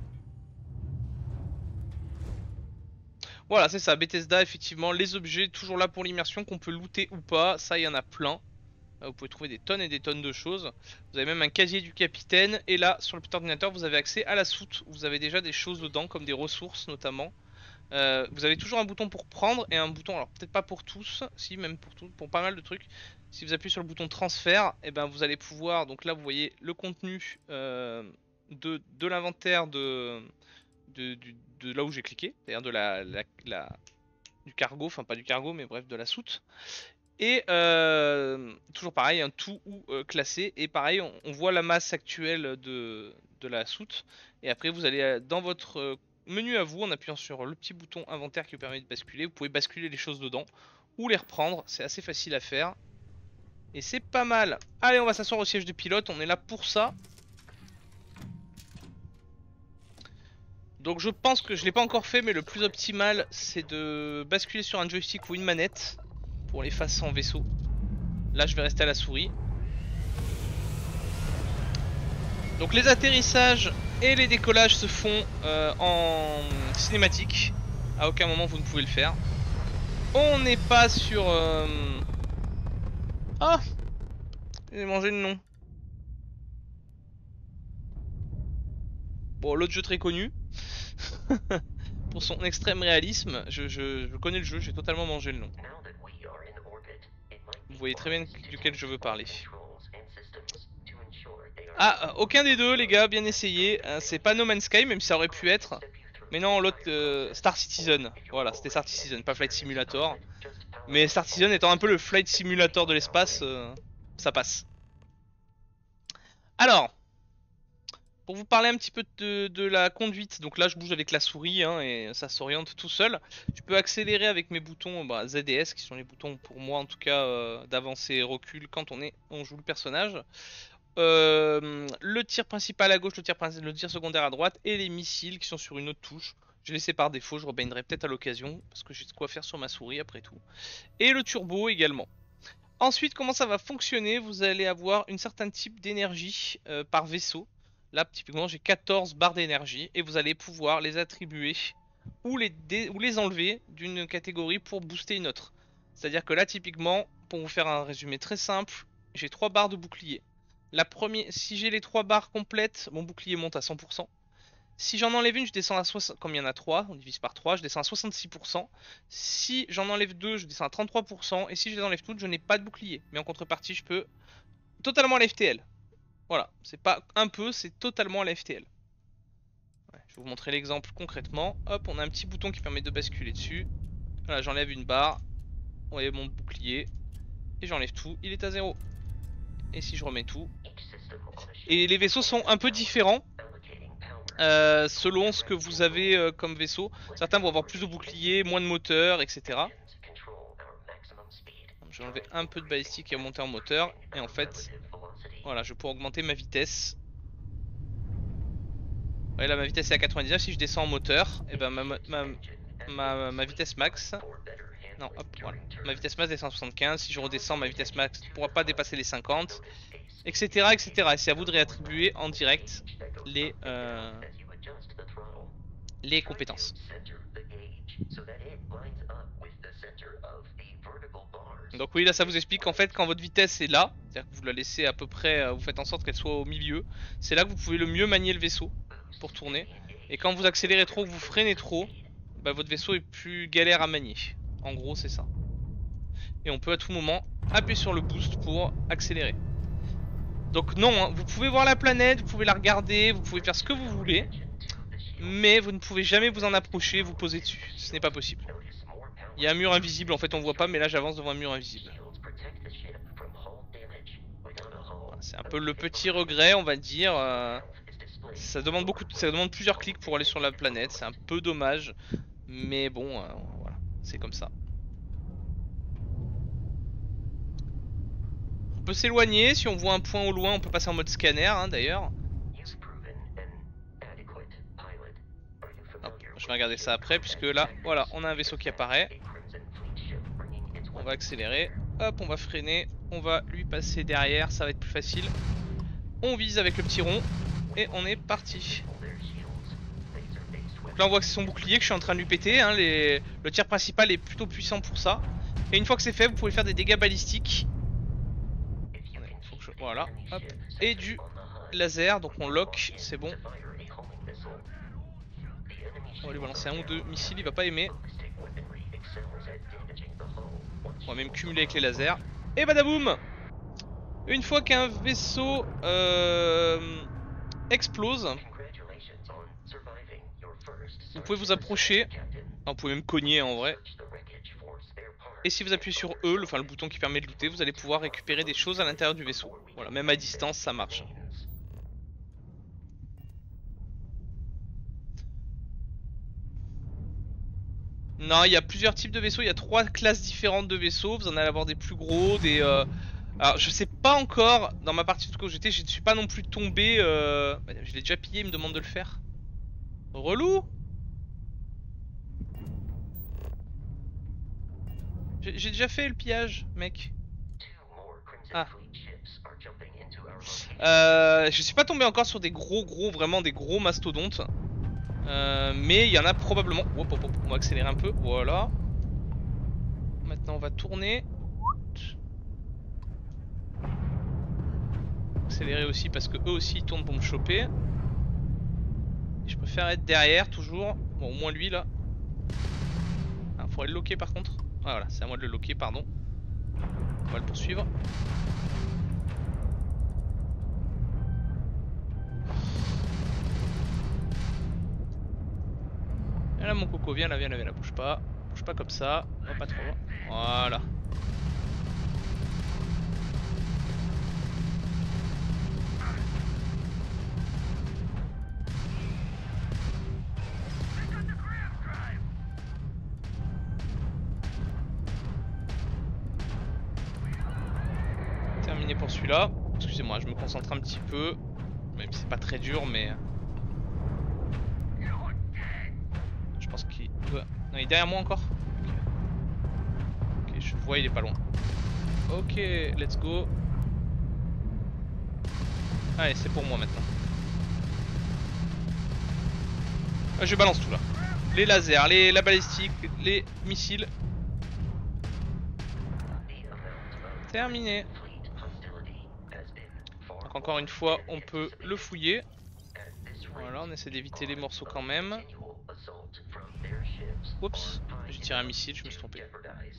Voilà, c'est ça, Bethesda, effectivement, les objets toujours là pour l'immersion, qu'on peut looter ou pas, ça il y en a plein. Vous pouvez trouver des tonnes et des tonnes de choses. Vous avez même un casier du capitaine, et là, sur le petit ordinateur, vous avez accès à la soute. Vous avez déjà des choses dedans, comme des ressources notamment. Vous avez toujours un bouton pour prendre, et un bouton, alors peut-être pas pour tous, si, même pour tout, pour pas mal de trucs. Si vous appuyez sur le bouton transfert, et ben vous allez pouvoir, donc là vous voyez le contenu de l'inventaire de là où j'ai cliqué, c'est-à-dire du cargo, enfin pas du cargo mais bref de la soute. Et toujours pareil, un tout ou classé, et pareil on voit la masse actuelle de la soute. Et après vous allez dans votre menu à vous, en appuyant sur le petit bouton inventaire qui vous permet de basculer, vous pouvez basculer les choses dedans ou les reprendre, c'est assez facile à faire. Et c'est pas mal. Allez, on va s'asseoir au siège de pilote, on est là pour ça. Donc je pense que je l'ai pas encore fait, mais le plus optimal c'est de basculer sur un joystick ou une manette pour les faces en vaisseau. Là je vais rester à la souris. Donc les atterrissages et les décollages se font en cinématique. À aucun moment vous ne pouvez le faire. On n'est pas sur... Ah, j'ai mangé le nom. Bon, l'autre jeu très connu. Pour son extrême réalisme, je connais le jeu, j'ai totalement mangé le nom. Vous voyez très bien duquel je veux parler. Ah, aucun des deux les gars, bien essayé. C'est pas No Man's Sky, même si ça aurait pu être. Mais non, l'autre, Star Citizen. Voilà, c'était Star Citizen, pas Flight Simulator. Mais Star Citizen étant un peu le Flight Simulator de l'espace, ça passe. Alors... Pour vous parler un petit peu de la conduite, donc là je bouge avec la souris hein, et ça s'oriente tout seul. Je peux accélérer avec mes boutons ZDS qui sont les boutons pour moi en tout cas d'avancée et recul quand on joue le personnage. Le tir principal à gauche, le tir secondaire à droite et les missiles qui sont sur une autre touche. J'ai laissé par défaut, je rebainerai peut-être à l'occasion parce que j'ai de quoi faire sur ma souris après tout. Et le turbo également. Ensuite, comment ça va fonctionner? Vous allez avoir une certain type d'énergie par vaisseau. Là, typiquement, j'ai 14 barres d'énergie et vous allez pouvoir les attribuer ou les enlever d'une catégorie pour booster une autre. C'est-à-dire que là, typiquement, pour vous faire un résumé très simple, j'ai 3 barres de bouclier. La première, si j'ai les 3 barres complètes, mon bouclier monte à 100%. Si j'en enlève une, je descends à 60%, comme il y en a 3, on divise par 3, je descends à 66%. Si j'en enlève 2, je descends à 33%. Et si je les enlève toutes, je n'ai pas de bouclier. Mais en contrepartie, je peux totalement à la FTL. Voilà, c'est pas un peu, c'est totalement à la FTL. Ouais, je vais vous montrer l'exemple concrètement. Hop, on a un petit bouton qui permet de basculer dessus. Voilà, j'enlève une barre. Vous voyez mon bouclier. Et j'enlève tout, il est à 0. Et si je remets tout. Et les vaisseaux sont un peu différents. Selon ce que vous avez comme vaisseau. Certains vont avoir plus de boucliers, moins de moteur, etc. Je vais enlever un peu de balistique et monter en moteur. Et en fait, voilà, je peux augmenter ma vitesse. Ouais, là ma vitesse est à 99. Si je descends en moteur, et ben ma vitesse max. Non, hop, voilà. Ma vitesse max descend à 75. Si je redescends, ma vitesse max ne pourra pas dépasser les 50. Etc. etc. Et c'est à vous de réattribuer en direct les compétences. Donc oui, là ça vous explique qu'en fait quand votre vitesse est là, c'est-à-dire que vous la laissez à peu près, vous faites en sorte qu'elle soit au milieu, c'est là que vous pouvez le mieux manier le vaisseau pour tourner. Et quand vous accélérez trop, que vous freinez trop, bah, votre vaisseau est plus galère à manier. En gros c'est ça. Et on peut à tout moment appuyer sur le boost pour accélérer. Donc non, hein, vous pouvez voir la planète, vous pouvez la regarder, vous pouvez faire ce que vous voulez. Mais vous ne pouvez jamais vous en approcher, vous poser dessus. Ce n'est pas possible. Il y a un mur invisible, en fait on voit pas, mais là j'avance devant un mur invisible. Voilà, c'est un peu le petit regret, on va dire. Ça demande plusieurs clics pour aller sur la planète, c'est un peu dommage. Mais bon, voilà, c'est comme ça. On peut s'éloigner, si on voit un point au loin, on peut passer en mode scanner, hein, d'ailleurs. Je vais regarder ça après, puisque là, voilà, on a un vaisseau qui apparaît. On va accélérer, hop, on va freiner, on va lui passer derrière, ça va être plus facile. On vise avec le petit rond, et on est parti. Donc là on voit que c'est son bouclier que je suis en train de lui péter, hein, le tir principal est plutôt puissant pour ça. Et une fois que c'est fait, vous pouvez faire des dégâts balistiques. Voilà, hop, et du laser, donc on lock, c'est bon. On va lui balancer un ou deux missiles, il va pas aimer. On va même cumuler avec les lasers. Et badaboum! Une fois qu'un vaisseau explose, vous pouvez vous approcher. Vous pouvez même cogner en vrai. Et si vous appuyez sur E, le bouton qui permet de looter, vous allez pouvoir récupérer des choses à l'intérieur du vaisseau. Voilà, même à distance ça marche. Non, il y a plusieurs types de vaisseaux, il y a 3 classes différentes de vaisseaux, vous en allez avoir des plus gros, des... Alors je sais pas encore, dans ma partie de où j'étais, je ne suis pas non plus tombé... Je l'ai déjà pillé, il me demande de le faire. Relou. J'ai déjà fait le pillage, mec. Ah. Je suis pas tombé encore sur des vraiment des gros mastodontes. Mais il y en a probablement. Hop, hop, hop. On va accélérer un peu. Voilà. Maintenant on va tourner. Accélérer aussi parce que eux aussi ils tournent pour me choper. Et je préfère être derrière toujours. Bon, au moins lui là. Ah, faudrait le loquer par contre. Ah, voilà, c'est à moi de le loquer, pardon. On va le poursuivre. Et là mon coco, viens là, bouge pas. Bouge pas comme ça, va pas trop loin. Voilà. Terminé pour celui-là. Excusez-moi, je me concentre un petit peu. Même si c'est pas très dur, mais... Je pense qu'il doit... Non, il est derrière moi encore. Ok, je vois, il est pas loin. Ok, let's go. Allez, c'est pour moi maintenant. Ah, je balance tout là. Les lasers, la balistique, les missiles. Terminé. Donc encore une fois, on peut le fouiller. Voilà, on essaie d'éviter les morceaux quand même. Oups, j'ai tiré un missile, je me suis trompé.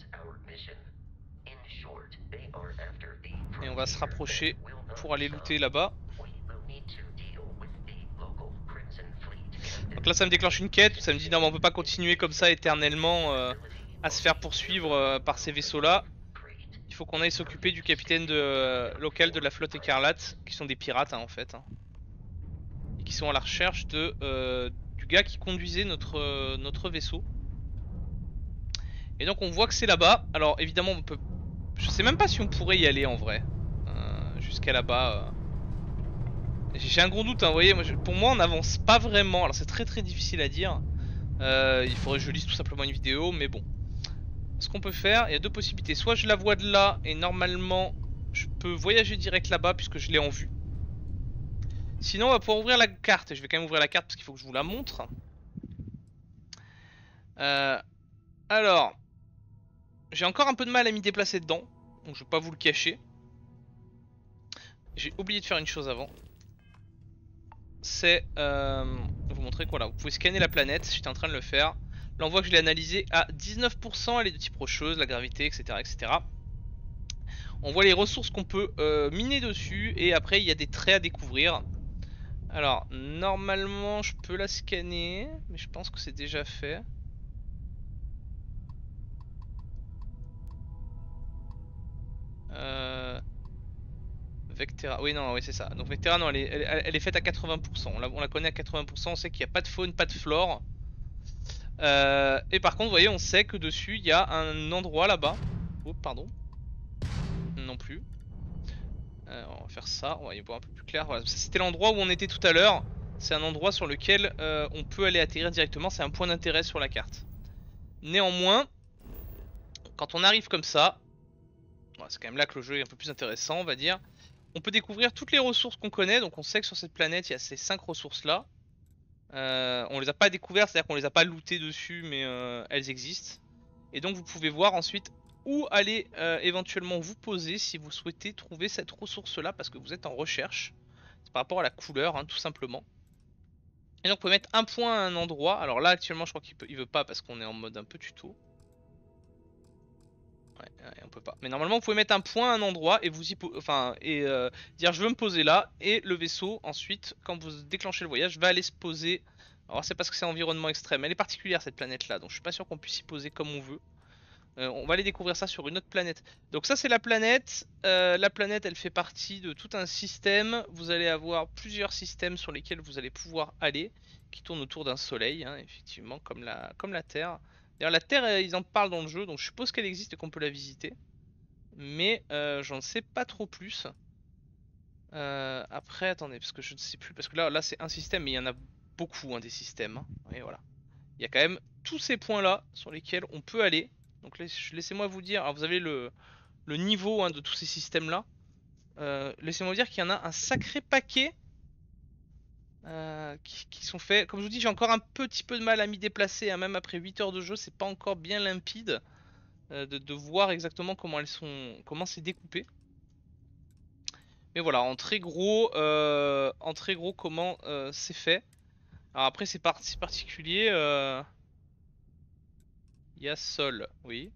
Et on va se rapprocher pour aller looter là-bas. Donc là ça me déclenche une quête, ça me dit non mais on peut pas continuer comme ça éternellement à se faire poursuivre par ces vaisseaux là. Il faut qu'on aille s'occuper du capitaine local de la flotte écarlate, qui sont des pirates hein, en fait. Hein. Et qui sont à la recherche du gars qui conduisait notre vaisseau. Et donc on voit que c'est là-bas. Alors évidemment on peut... Je sais même pas si on pourrait y aller en vrai. Jusqu'à là-bas. J'ai un gros doute, hein, vous voyez, pour moi on n'avance pas vraiment. Alors c'est très difficile à dire. Il faudrait que je lise tout simplement une vidéo, mais bon. Ce qu'on peut faire, il y a deux possibilités. Soit je la vois de là et normalement je peux voyager direct là-bas puisque je l'ai en vue. Sinon on va pouvoir ouvrir la carte. Je vais quand même ouvrir la carte parce qu'il faut que je vous la montre. Alors, j'ai encore un peu de mal à m'y déplacer dedans. Donc je vais pas vous le cacher. J'ai oublié de faire une chose avant. C'est vous montrer que voilà, vous pouvez scanner la planète. J'étais en train de le faire. Là on voit que je l'ai analysée à 19%, elle est de type rocheuse, la gravité, etc. On voit les ressources qu'on peut miner dessus et après il y a des traits à découvrir. Alors normalement je peux la scanner, mais je pense que c'est déjà fait. Vectera, oui non, oui c'est ça. Donc Vectera non, elle est faite à 80%. On la connaît à 80%, on sait qu'il n'y a pas de faune, pas de flore. Et par contre, vous voyez, on sait que dessus il y a un endroit là-bas. Oh, pardon. Non plus. On va faire ça, on va y voir un peu plus clair. Voilà. C'était l'endroit où on était tout à l'heure. C'est un endroit sur lequel on peut aller atterrir directement. C'est un point d'intérêt sur la carte. Néanmoins, quand on arrive comme ça, c'est quand même là que le jeu est un peu plus intéressant, on va dire. On peut découvrir toutes les ressources qu'on connaît. Donc on sait que sur cette planète, il y a ces 5 ressources là. On les a pas découvertes, c'est-à-dire qu'on les a pas lootées dessus, mais elles existent. Et donc vous pouvez voir ensuite où aller éventuellement vous poser si vous souhaitez trouver cette ressource là, parce que vous êtes en recherche. C'est par rapport à la couleur, hein, tout simplement. Et donc vous pouvez mettre un point à un endroit. Alors là actuellement je crois qu'il veut pas parce qu'on est en mode un peu tuto. Ouais, on peut pas. Mais normalement vous pouvez mettre un point à un endroit et vous dire je veux me poser là, et le vaisseau ensuite quand vous déclenchez le voyage va aller se poser. Alors c'est parce que c'est un environnement extrême, elle est particulière cette planète là, donc je suis pas sûr qu'on puisse y poser comme on veut. On va aller découvrir ça sur une autre planète. Donc ça c'est la planète. La planète elle fait partie de tout un système. Vous allez avoir plusieurs systèmes sur lesquels vous allez pouvoir aller, qui tournent autour d'un soleil, hein, effectivement comme la Terre. D'ailleurs la Terre ils en parlent dans le jeu, donc je suppose qu'elle existe et qu'on peut la visiter. Mais j'en sais pas trop plus. Après attendez, parce que je ne sais plus. Parce que là c'est un système, mais il y en a beaucoup hein, des systèmes. Hein. Et voilà. Il y a quand même tous ces points là sur lesquels on peut aller. Donc laissez-moi vous dire, alors vous avez le niveau hein, de tous ces systèmes là. Laissez-moi vous dire qu'il y en a un sacré paquet qui sont faits. Comme je vous dis, j'ai encore un petit peu de mal à m'y déplacer, hein, même après 8 heures de jeu, c'est pas encore bien limpide de voir exactement comment c'est découpé. Mais voilà, en très gros comment c'est fait. Alors après c'est particulier. Il y a Sol, oui.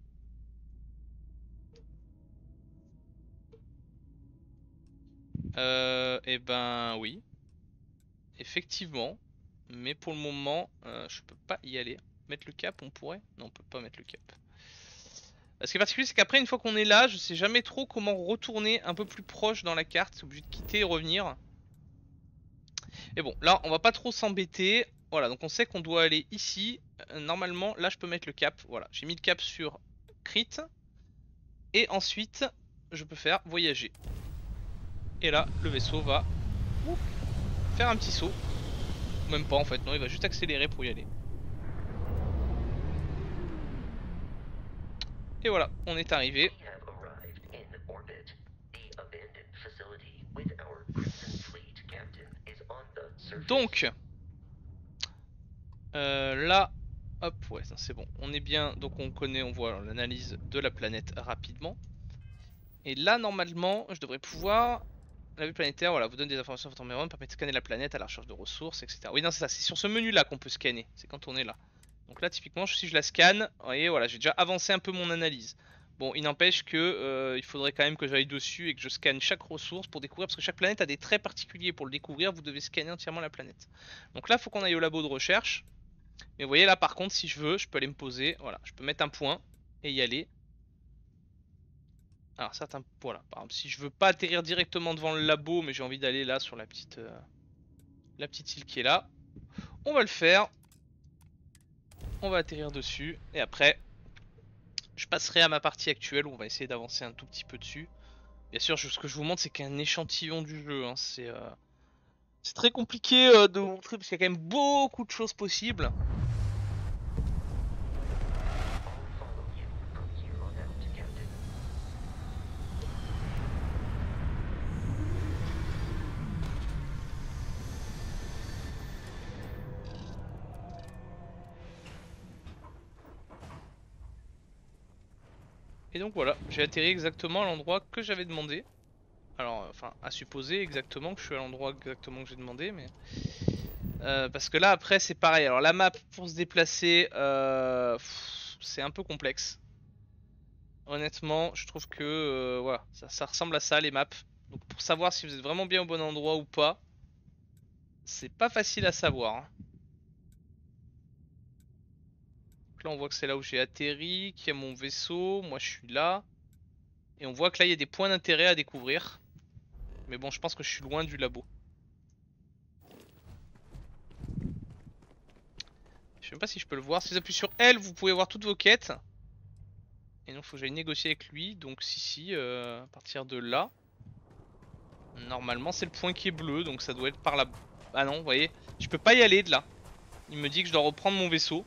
Et ben oui. Effectivement. Mais pour le moment, je peux pas y aller. Mettre le cap, on pourrait? Non, on peut pas mettre le cap. Ce qui est particulier, c'est qu'après, une fois qu'on est là, je sais jamais trop comment retourner un peu plus proche dans la carte. C'est obligé de quitter et revenir. Et bon, là, on va pas trop s'embêter. Voilà, donc on sait qu'on doit aller ici. Normalement, là, je peux mettre le cap. Voilà, j'ai mis le cap sur Crit. Et ensuite, je peux faire voyager. Et là, le vaisseau va faire un petit saut. Même pas en fait, non, il va juste accélérer pour y aller. Et voilà, on est arrivé. Donc, là, hop, ouais, c'est bon. On est bien, donc on connaît, on voit l'analyse de la planète rapidement. Et là, normalement, je devrais pouvoir... La vue planétaire, voilà, vous donne des informations sur votre environnement, permet de scanner la planète à la recherche de ressources, etc. Oui, non, c'est ça, c'est sur ce menu-là qu'on peut scanner, c'est quand on est là. Donc là, typiquement, si je la scanne, vous voyez, voilà, j'ai déjà avancé un peu mon analyse. Bon, il n'empêche que il faudrait quand même que j'aille dessus et que je scanne chaque ressource pour découvrir, parce que chaque planète a des traits particuliers. Pour le découvrir, vous devez scanner entièrement la planète. Donc là, il faut qu'on aille au labo de recherche. Mais vous voyez, là, par contre, si je veux, je peux aller me poser, voilà, je peux mettre un point et y aller. Alors certains, voilà, par exemple si je veux pas atterrir directement devant le labo mais j'ai envie d'aller là sur la petite île qui est là, on va le faire. On va atterrir dessus et après je passerai à ma partie actuelle où on va essayer d'avancer un tout petit peu dessus. Bien sûr ce que je vous montre c'est qu'un échantillon du jeu, hein. C'est très compliqué de vous montrer parce qu'il y a quand même beaucoup de choses possibles. Et donc voilà, j'ai atterri exactement à l'endroit que j'avais demandé. Alors, enfin, à supposer exactement que je suis à l'endroit exactement que j'ai demandé, mais... parce que là, après, c'est pareil. Alors, la map, pour se déplacer, c'est un peu complexe. Honnêtement, je trouve que, voilà, ça ressemble à ça, les maps. Donc, pour savoir si vous êtes vraiment bien au bon endroit ou pas, c'est pas facile à savoir, hein. Là on voit que c'est là où j'ai atterri, qu'il y a mon vaisseau, moi je suis là. Et on voit que là il y a des points d'intérêt à découvrir. Mais bon je pense que je suis loin du labo. Je sais même pas si je peux le voir. Si j'appuie sur L vous pouvez voir toutes vos quêtes. Et donc faut que j'aille négocier avec lui. Donc si à partir de là. Normalement c'est le point qui est bleu. Donc ça doit être par là. Ah non vous voyez, je peux pas y aller de là. Il me dit que je dois reprendre mon vaisseau.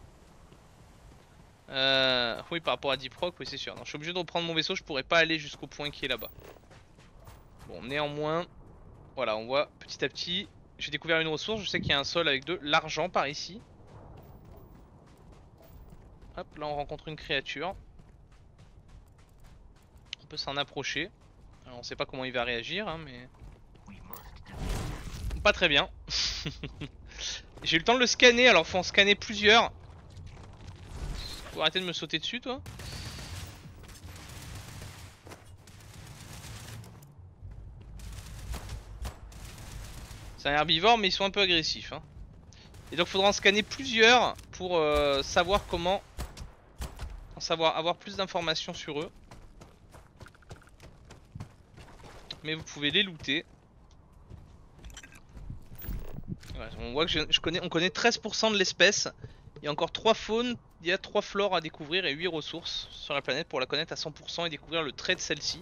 Oui par rapport à Deep Rock, oui c'est sûr. Non, je suis obligé de reprendre mon vaisseau, je pourrais pas aller jusqu'au point qui est là-bas. Bon néanmoins, voilà on voit petit à petit, j'ai découvert une ressource, je sais qu'il y a un sol avec de l'argent par ici. Hop là on rencontre une créature. On peut s'en approcher. Alors on sait pas comment il va réagir hein, mais... Pas très bien. J'ai eu le temps de le scanner, alors faut en scanner plusieurs. Faut arrêter de me sauter dessus toi. C'est un herbivore mais ils sont un peu agressifs hein. Et donc faudra en scanner plusieurs pour savoir comment avoir plus d'informations sur eux. Mais vous pouvez les looter. Ouais, on voit que on connaît 13% de l'espèce. Il y a encore 3 faunes, il y a 3 flores à découvrir et 8 ressources sur la planète pour la connaître à 100% et découvrir le trait de celle-ci.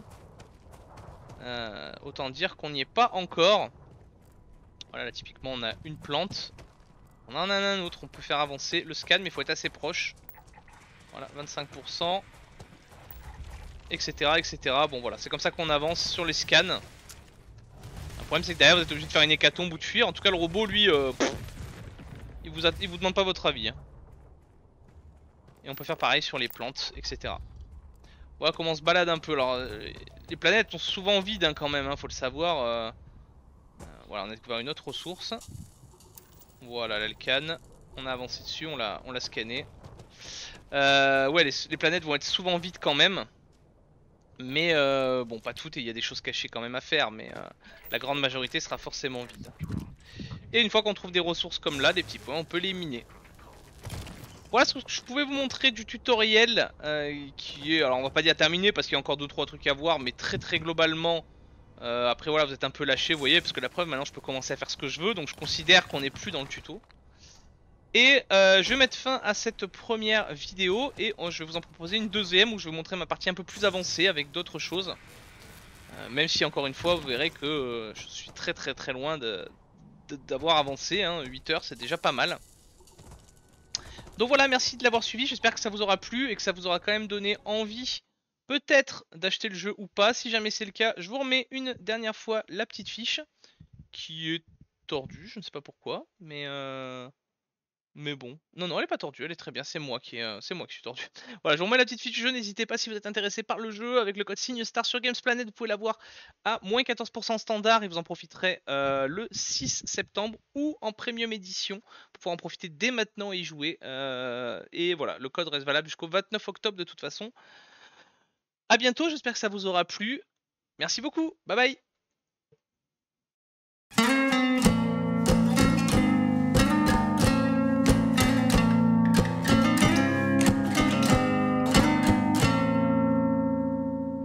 Autant dire qu'on n'y est pas encore. Voilà là typiquement on a une plante. On en a un autre, on peut faire avancer le scan mais il faut être assez proche. Voilà 25%. Etc etc. Bon voilà c'est comme ça qu'on avance sur les scans. Le problème c'est que derrière vous êtes obligé de faire une hécatombe ou de fuir. En tout cas le robot lui il vous demande pas votre avis hein. Et on peut faire pareil sur les plantes etc. Voilà comment on se balade un peu. Alors les planètes sont souvent vides hein, quand même hein, faut le savoir. Voilà on a découvert une autre ressource. Voilà l'alcane. On a avancé dessus, on l'a scanné. Ouais les planètes vont être souvent vides quand même. Mais bon pas toutes et il y a des choses cachées quand même à faire. Mais la grande majorité sera forcément vide. Et une fois qu'on trouve des ressources comme là, des petits points, on peut les miner. Voilà ce que je pouvais vous montrer du tutoriel qui est, alors on va pas dire terminé parce qu'il y a encore 2-3 trucs à voir. Mais très globalement après voilà vous êtes un peu lâché vous voyez. Parce que la preuve maintenant je peux commencer à faire ce que je veux. Donc je considère qu'on n'est plus dans le tuto. Et je vais mettre fin à cette première vidéo. Et je vais vous en proposer une deuxième où je vais vous montrer ma partie un peu plus avancée avec d'autres choses. Même si encore une fois vous verrez que je suis très loin d'avoir avancé hein. 8 heures c'est déjà pas mal. Donc voilà merci de l'avoir suivi. J'espère que ça vous aura plu et que ça vous aura quand même donné envie peut-être d'acheter le jeu ou pas. Si jamais c'est le cas, je vous remets une dernière fois la petite fiche qui est tordue, je ne sais pas pourquoi, mais bon. Non, non, elle est pas tordue, elle est très bien, c'est moi qui suis tordu. Voilà, je vous remets la petite fiche du jeu, n'hésitez pas si vous êtes intéressé par le jeu, avec le code SIGNESTAR sur Gamesplanet, vous pouvez l'avoir à moins 14% standard et vous en profiterez le 6 septembre ou en premium édition pour pouvoir en profiter dès maintenant et y jouer. Et voilà, le code reste valable jusqu'au 29 octobre de toute façon. A bientôt, j'espère que ça vous aura plu. Merci beaucoup, bye bye.